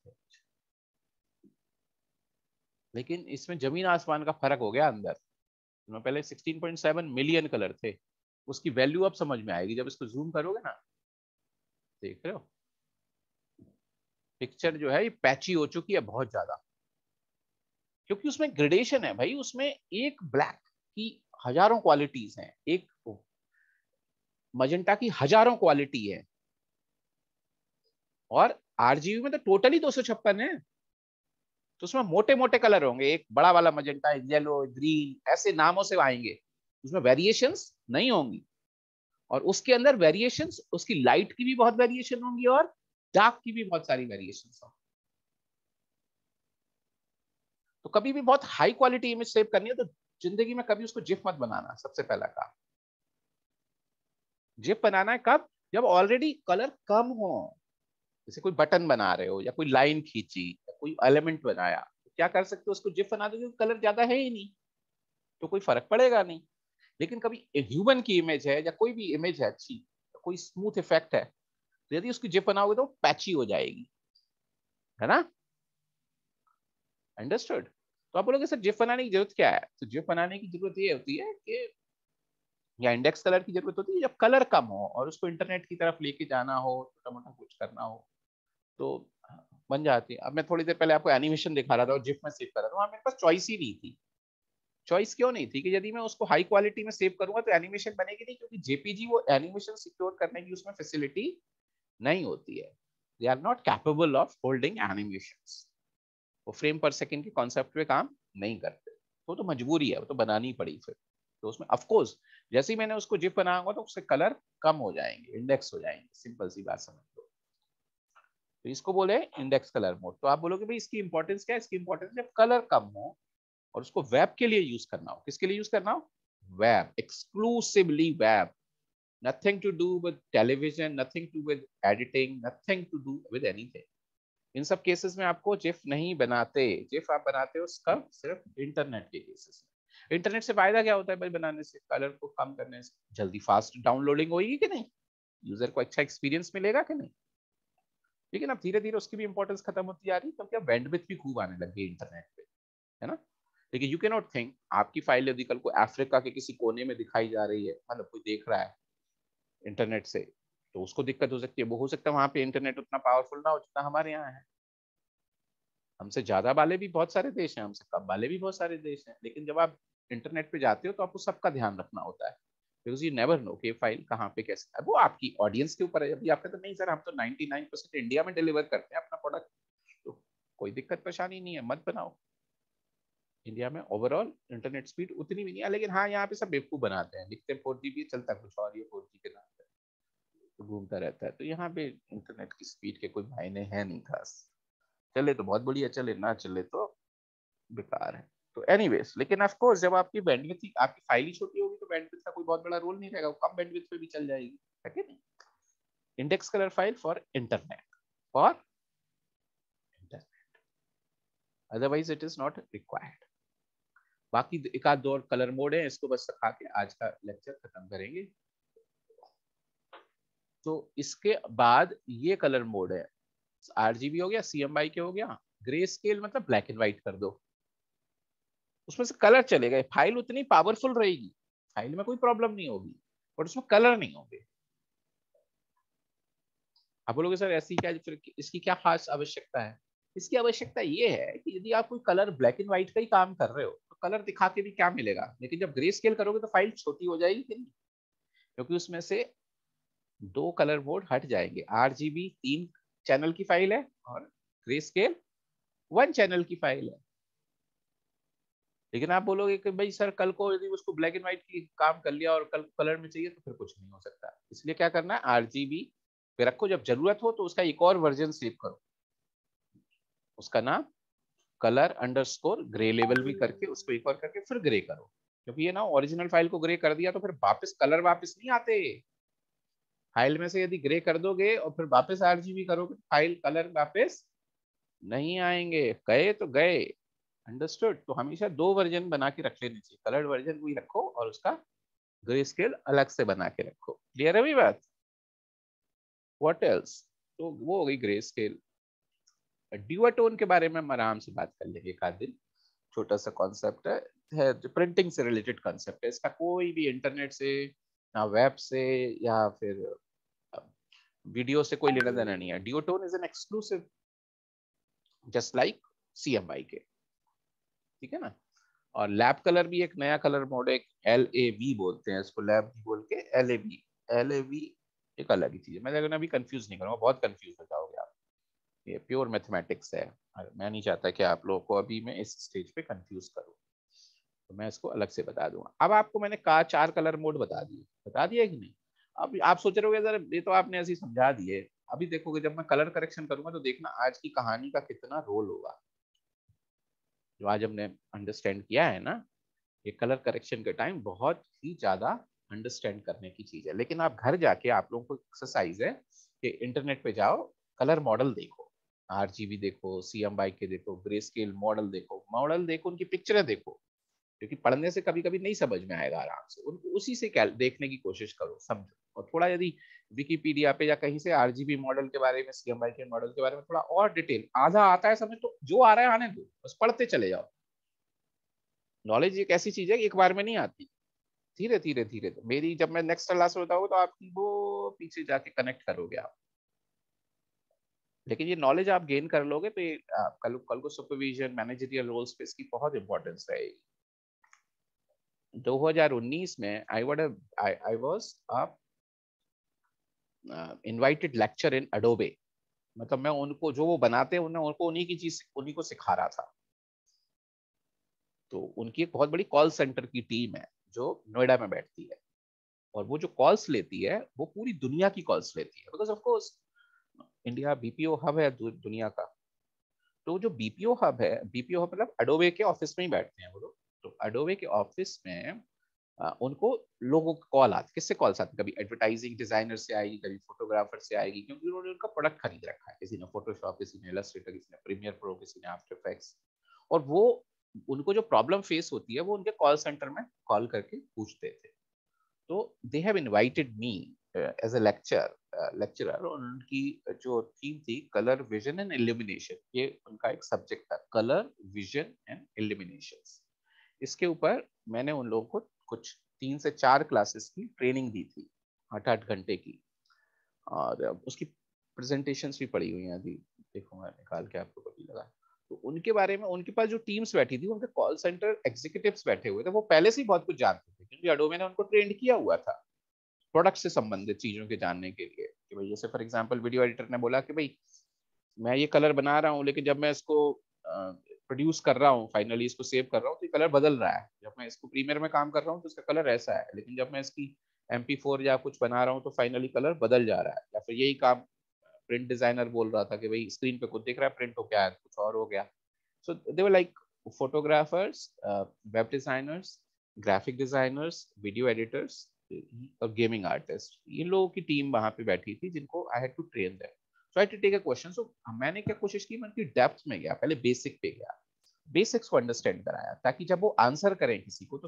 लेकिन इसमें जमीन आसमान का फर्क हो गया अंदर। इसमें पहले sixteen point seven million colour थे, उसकी वैल्यू अब समझ में आएगी जब इसको जूम करोगे ना। देख रहे हो, पिक्चर जो है ये पैची हो चुकी है बहुत ज्यादा, क्योंकि उसमें ग्रेडेशन है भाई, उसमें एक ब्लैक की हजारों क्वालिटीज हैं, एक मजेंटा की हजारों क्वालिटी है, और आरजीबी में तो टोटली दो सौ छप्पन है। तो उसमें मोटे मोटे कलर होंगे, एक बड़ा वाला मजेंटा, येलो, ग्रीन, ऐसे नामों से आएंगे, उसमें वेरिएशंस नहीं होंगी। और उसके अंदर वेरिएशंस, उसकी लाइट की भी बहुत वेरिएशन होंगी और डार्क की भी बहुत सारी वेरिएशंस होंगी। तो कभी भी बहुत हाई क्वालिटी इमेज सेव करनी है तो जिंदगी में कभी उसको जिफ मत बनाना, सबसे पहला काम। जिफ बनाना है कब, जब ऑलरेडी कलर कम हो, जैसे कोई बटन बना रहे हो या कोई लाइन खींची या कोई एलिमेंट बनाया, तो क्या कर सकते हो, उसको जिफ बना दोगे, कलर ज्यादा है ही नहीं तो कोई फर्क पड़ेगा नहीं। लेकिन कभी ह्यूमन की इमेज है या कोई भी इमेज है अच्छी, कोई स्मूथ इफेक्ट है, तो यदि उसकी जिफ बनाओगे तो पैची हो जाएगी, है ना, अंडरस्टूड। तो आप बोलोगे सर जिफ बनाने की जरूरत क्या है, तो जिफ बनाने की जरूरत ये होती है कि, या इंडेक्स कलर की जरूरत होती है जब कलर कम हो और उसको इंटरनेट की तरफ लेके जाना हो, छोटा मोटा कुछ करना हो तो बन जाती है। अब मैं थोड़ी देर पहले आपको एनिमेशन दिखा रहा था और जिफ में सेव कर रहा था, वहां मेरे पास चॉइस ही नहीं थी। चॉइस क्यों नहीं थी, कि यदि मैं उसको हाई क्वालिटी में सेव करूंगा तो एनिमेशन बनेगी नहीं, क्योंकि जेपीजी वो एनिमेशन सिक्योर करने की उसमें फैसिलिटी नहीं होती है। They are not capable of holding animations, वो फ्रेम पर सेकंड के कॉन्सेप्ट पे काम नहीं करते, तो तो मजबूरी है, वो तो बनानी पड़ी फिर। तो उसमें ऑफ कोर्स जैसे ही मैंने उसको जिप बनाऊंगा तो उससे कलर कम हो जाएंगे, इंडेक्स हो जाएंगे, सिंपल सी बात समझ लो। तो इसको बोले इंडेक्स कलर मोड। तो आप बोलोगे भाई इसकी इंपॉर्टेंस क्या है, इसकी इंपॉर्टेंस जब कलर कम हो और उसको वेब के लिए यूज करना हो। किसके लिए यूज करना हो, web, exclusively web, nothing to do with television, nothing to with editing, nothing to do with anything. इन सब केसेस में आपको जिफ नहीं बनाते, जिफ आप बनाते हो उसका सिर्फ इंटरनेट के केसेस में। इंटरनेट से फायदा क्या होता है भाई बनाने से, कलर को कम करने से, जल्दी फास्ट डाउनलोडिंग होगी कि नहीं, यूजर को अच्छा एक्सपीरियंस मिलेगा कि नहीं। लेकिन अब धीरे धीरे उसकी भी इंपॉर्टेंस खत्म होती जा रही है, क्योंकि अब बैंडविड्थ भी खूब आने लगी है इंटरनेट पे, है ना। लेकिन यू कैन नॉट थिंक आपकी फाइल यदि कल को अफ्रीका के किसी कोने में दिखाई जा रही है, मतलब कोई देख रहा है इंटरनेट से, तो उसको दिक्कत हो सकती है। वो हो सकता है वहां पे इंटरनेट उतना पावरफुल ना हो जितना हमारे यहाँ है। हमसे ज्यादा वाले भी बहुत सारे देश हैं, हमसे कम वाले भी बहुत सारे देश हैं, लेकिन जब आप इंटरनेट पे जाते हो तो आपको सबका ध्यान रखना होता है, बिकॉज यू नेवर नो कि फाइल कहाँ पे कैसे है। वो आपकी ऑडियंस के ऊपर है। अभी आप कहते तो नहीं सर हम तो नाइंटी नाइन परसेंट इंडिया में डिलीवर करते हैं अपना प्रोडक्ट, तो कोई दिक्कत परेशानी नहीं है, मत बनाओ। इंडिया में ओवरऑल इंटरनेट स्पीड उतनी भी नहीं है, लेकिन हाँ यहाँ पे सब बेवकूफ बनाते हैं, लिखते हैं फोर जी बी चलता कुछ और, ये फोर जी के नाम पे तो घूमता रहता है। तो यहाँ पे इंटरनेट की स्पीड के कोई मायने हैं नहीं खास, चले तो बहुत बढ़िया, चले ना चले तो बेकार है। तो एनीवेज, लेकिन ऑफ कोर्स जब आपकी बैंडविड्थ, आपकी फाइल ही छोटी होगी तो बैंडविड्थ का कोई बहुत बड़ा रोल नहीं रहेगा, कम बैंडविड्थ पे भी चल जाएगी, है कि नहीं। Index colour file for internet, for internet, otherwise it is not required. बाकी एक आध दो और कलर मोड है, इसको बस सिखा के आज का लेक्चर खत्म करेंगे। तो इसके बाद ये कलर मोड है, आरजीबी हो गया, सीएमवाई के हो गया, ग्रे स्केल मतलब ब्लैक एंड व्हाइट कर दो, उसमें से कलर चलेगा, फाइल उतनी पावरफुल रहेगी, फाइल में कोई प्रॉब्लम नहीं होगी, बट उसमें कलर नहीं होंगे। आप बोलोगे सर ऐसी क्या, फिर इसकी क्या खास आवश्यकता है? इसकी आवश्यकता ये है कि यदि आप कोई कलर ब्लैक एंड व्हाइट का ही काम कर रहे हो तो कलर दिखा के भी क्या मिलेगा, लेकिन जब ग्रे स्केल करोगे तो फाइल छोटी हो जाएगी कि नहीं, क्योंकि उसमें से दो कलर मोड हट जाएंगे। आरजीबी तीन चैनल की फाइल है और ग्रे स्केल वन चैनल की फाइल है। लेकिन आप बोलोगे कि भाई सर कल को यदि उसको ब्लैक एंड व्हाइट की काम कर लिया और कल कलर में चाहिए तो फिर कुछ नहीं हो सकता। इसलिए क्या करना है, आरजीबी पे रखो, जब जरूरत हो तो उसका एक और वर्जन सेव करो, उसका नाम कलर अंडरस्कोर ग्रे लेवल भी करके उसको एक और करके फिर ग्रे करो, क्योंकि ये ना ओरिजिनल फाइल को ग्रे कर दिया तो फिर वापस कलर वापस नहीं आते। फाइल में से यदि ग्रे कर दोगे और फिर वापस आरजीबी करोगे फाइल कलर वापस नहीं आएंगे, गए तो गए। अंडरस्टूड? तो हमेशा दो वर्जन बना के रख लेनी चाहिए, कलर्ड वर्जन भी रखो और उसका ग्रे स्केल अलग से बना के रखो। क्लियर है भी बात? What else? तो वो हो गई ग्रे स्केल। ड्यूअटोन के बारे में हम आराम से बात कर लेंगे एक आध दिन, छोटा सा कॉन्सेप्ट है, है जो प्रिंटिंग से रिलेटेड कॉन्सेप्ट है, इसका कोई भी इंटरनेट से ना वेब से या फिर वीडियो से कोई लेना देना नहीं है। Duotone is an exclusive just like CMY K, ठीक है ना। और लैब कलर भी एक नया कलर मोड है, एल ए वी बोलते हैं इसको, लैब बोल के L A V, L A V एक अलग ही चीज है। मैं लेकिन अभी कंफ्यूज नहीं करूंगा, बहुत कंफ्यूज हो जाओगे आप, ये प्योर मैथमेटिक्स है, मैं नहीं चाहता कि आप लोगों को अभी मैं इस स्टेज पे कंफ्यूज करूं, तो मैं इसको अलग से बता दूंगा। अब आपको मैंने कहा चार कलर मोड बता दिए, बता दिया कि नहीं? अब आप सोच रहे होगे सर ये तो आपने ऐसे ही समझा दिए, अभी देखोगे जब मैं कलर करेक्शन करूंगा तो देखना आज की कहानी का कितना रोल होगा। जो आज हमने अंडरस्टैंड किया है ना, ये कलर करेक्शन के टाइम बहुत ही ज्यादा अंडरस्टैंड करने की चीज है। लेकिन आप घर जाके आप लोगों को एक्सरसाइज है कि इंटरनेट पे जाओ, कलर मॉडल देखो, आरजीबी देखो, सीएमवाई के देखो, ग्रे स्केल मॉडल देखो, मॉडल देखो, उनकी पिक्चरें देखो, क्योंकि पढ़ने से कभी कभी नहीं समझ में आएगा, आराम से उनको उसी से देखने की कोशिश करो, समझो। और थोड़ा यदि विकिपीडिया पे या कहीं से आरजीबी मॉडल के बारे में, सीएमवाई के मॉडल के बारे में थोड़ा और डिटेल, आधा आता है समझ तो जो आ रहा है आने दो, बस पढ़ते चले जाओ। नॉलेज एक ऐसी चीज है कि एक बार में नहीं आती, धीरे धीरे धीरे। तो मेरी जब मैं नेक्स्ट क्लास में बताऊंगा तो आपकी वो पीछे जाके कनेक्ट करोगे आप, लेकिन ये नॉलेज आप गेन कर लोगे तो ये कल कल को सुपरविजन मैनेजरियल रोल्स पे इसकी बहुत इंपॉर्टेंस रहेगी। दो हज़ार उन्नीस में I would I I was a invited lecture in Adobe, मतलब मैं उनको जो वो बनाते हैं उन्हें उनको उन्हीं की चीज उन्हीं को सिखा रहा था। तो उनकी एक बहुत बड़ी कॉल सेंटर की टीम है जो नोएडा में बैठती है, और वो जो कॉल्स लेती है वो पूरी दुनिया की कॉल्स लेती है, because of course India BPO hub है दुनिया का। तो जो बीपीओ हब है, बीपीओ हब मतलब एडोबे के ऑफिस में ही बैठते हैं वो लोग। तो एडोबे के ऑफिस में आ, उनको लोगों की कॉल आती, किससे कॉल्स आती, कभी एडवर्टाइजिंग डिजाइनर से आएगी, कभी फोटोग्राफर से आएगी, क्योंकि उन्होंने उनका प्रोडक्ट खरीद रखा है, किसी ने फोटोशॉप, किसी ने इलस्ट्रेटर, किसी ने प्रीमियर प्रो, किसी ने आफ्टर इफेक्ट्स। और वो उनको जो प्रॉब्लम फेस होती है वो उनके कॉल सेंटर में कॉल करके पूछते थे। तो they have invited me as a lecture lecturer, और उनकी जो थीम थी कलर विजन एंड इल्यूमिनेशन, ये उनका एक सब्जेक्ट था, कलर विजन एंड इल्यूमिनेशन। इसके ऊपर मैंने उन लोगों को कुछ तीन से चार क्लासेस की ट्रेनिंग दी थी, आठ आठ घंटे की, और उसकी प्रेजेंटेशंस भी पड़ी हुई हैं, अभी देखूंगा निकाल के आपको कभी लगा तो। उनके बारे में, उनके पास जो टीम्स बैठी थी, उनके कॉल सेंटर एग्जीक्यूटिव्स बैठे हुए थे, वो पहले से ही बहुत कुछ जानते थे, क्योंकि एडोबे ने उनको ट्रेंड किया हुआ था प्रोडक्ट से संबंधित चीजों के जानने के लिए। कि भाई जैसे फॉर एग्जांपल वीडियो एडिटर ने बोला कि भाई मैं ये कलर बना रहा हूँ, लेकिन जब मैं इसको प्रोड्यूस कर रहा हूँ, फाइनली इसको सेव कर रहा हूँ तो ये कलर बदल रहा है। जब मैं इसको प्रीमियर में काम कर रहा हूँ तो इसका कलर ऐसा है, लेकिन जब मैं इसकी एम पी फोर या कुछ बना रहा हूँ तो फाइनली कलर बदल जा रहा है। या फिर यही काम प्रिंट डिजाइनर बोल रहा था कि भाई स्क्रीन पे कुछ दिख रहा है, प्रिंट हो गया है कुछ और हो गया। So they were like photographers, web designers, graphic designers, video editors और गेमिंग आर्टिस्ट, ये लोगों की टीम वहां पे बैठी थी जिनको I had to train them. So I had to take a question. सो मैंने क्या कोशिश की, मैं उनकी डेप्थ में गया, पहले बेसिक पे गया, बेसिक्स को अंडरस्टैंड कराया, ताकि जब वो आंसर करें किसी को तो सामने वाले को वो कन्विंस कर पाए, समझा पाए कि भाई what is the basis of the colour.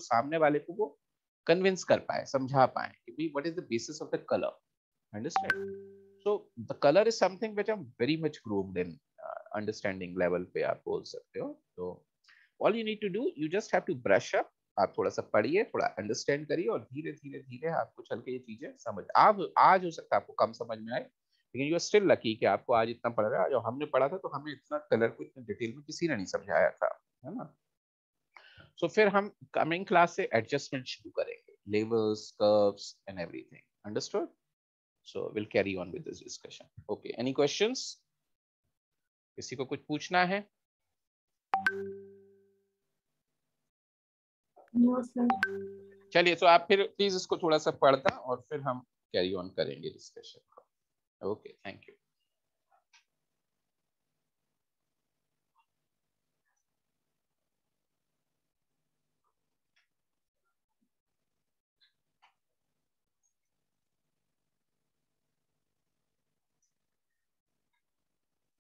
Understand? So the color is something which I'm very much groomed in uh, understanding level पे आप बोल सकते हो. तो all you need to do, you just have to brush up. आप थोड़ा सा पढ़िए, थोड़ा अंडरस्टैंड करिए और धीरे धीरे धीरे आपको चल के ये चीजें समझ. आप आज हो सकता है आपको कम समझ में आए, लेकिन यू आर स्टिल लकी कि आपको आज इतना पढ़ रहा है. जो हमने पढ़ा था तो हमें इतना कलर को इतने डिटेल में किसी ने नहीं समझाया था, है ना. सो so, फिर हम कमिंग क्लास से एडजस्टमेंट शुरू करेंगे, levels, curves and everything. Understood? So we'll carry on with this discussion. Okay, any questions? किसी को कुछ पूछना है? No, sir. चलिए, तो आप फिर प्लीज इसको थोड़ा सा पढ़ना और फिर हम कैरी ऑन करेंगे डिस्कशन को. Okay, thank you.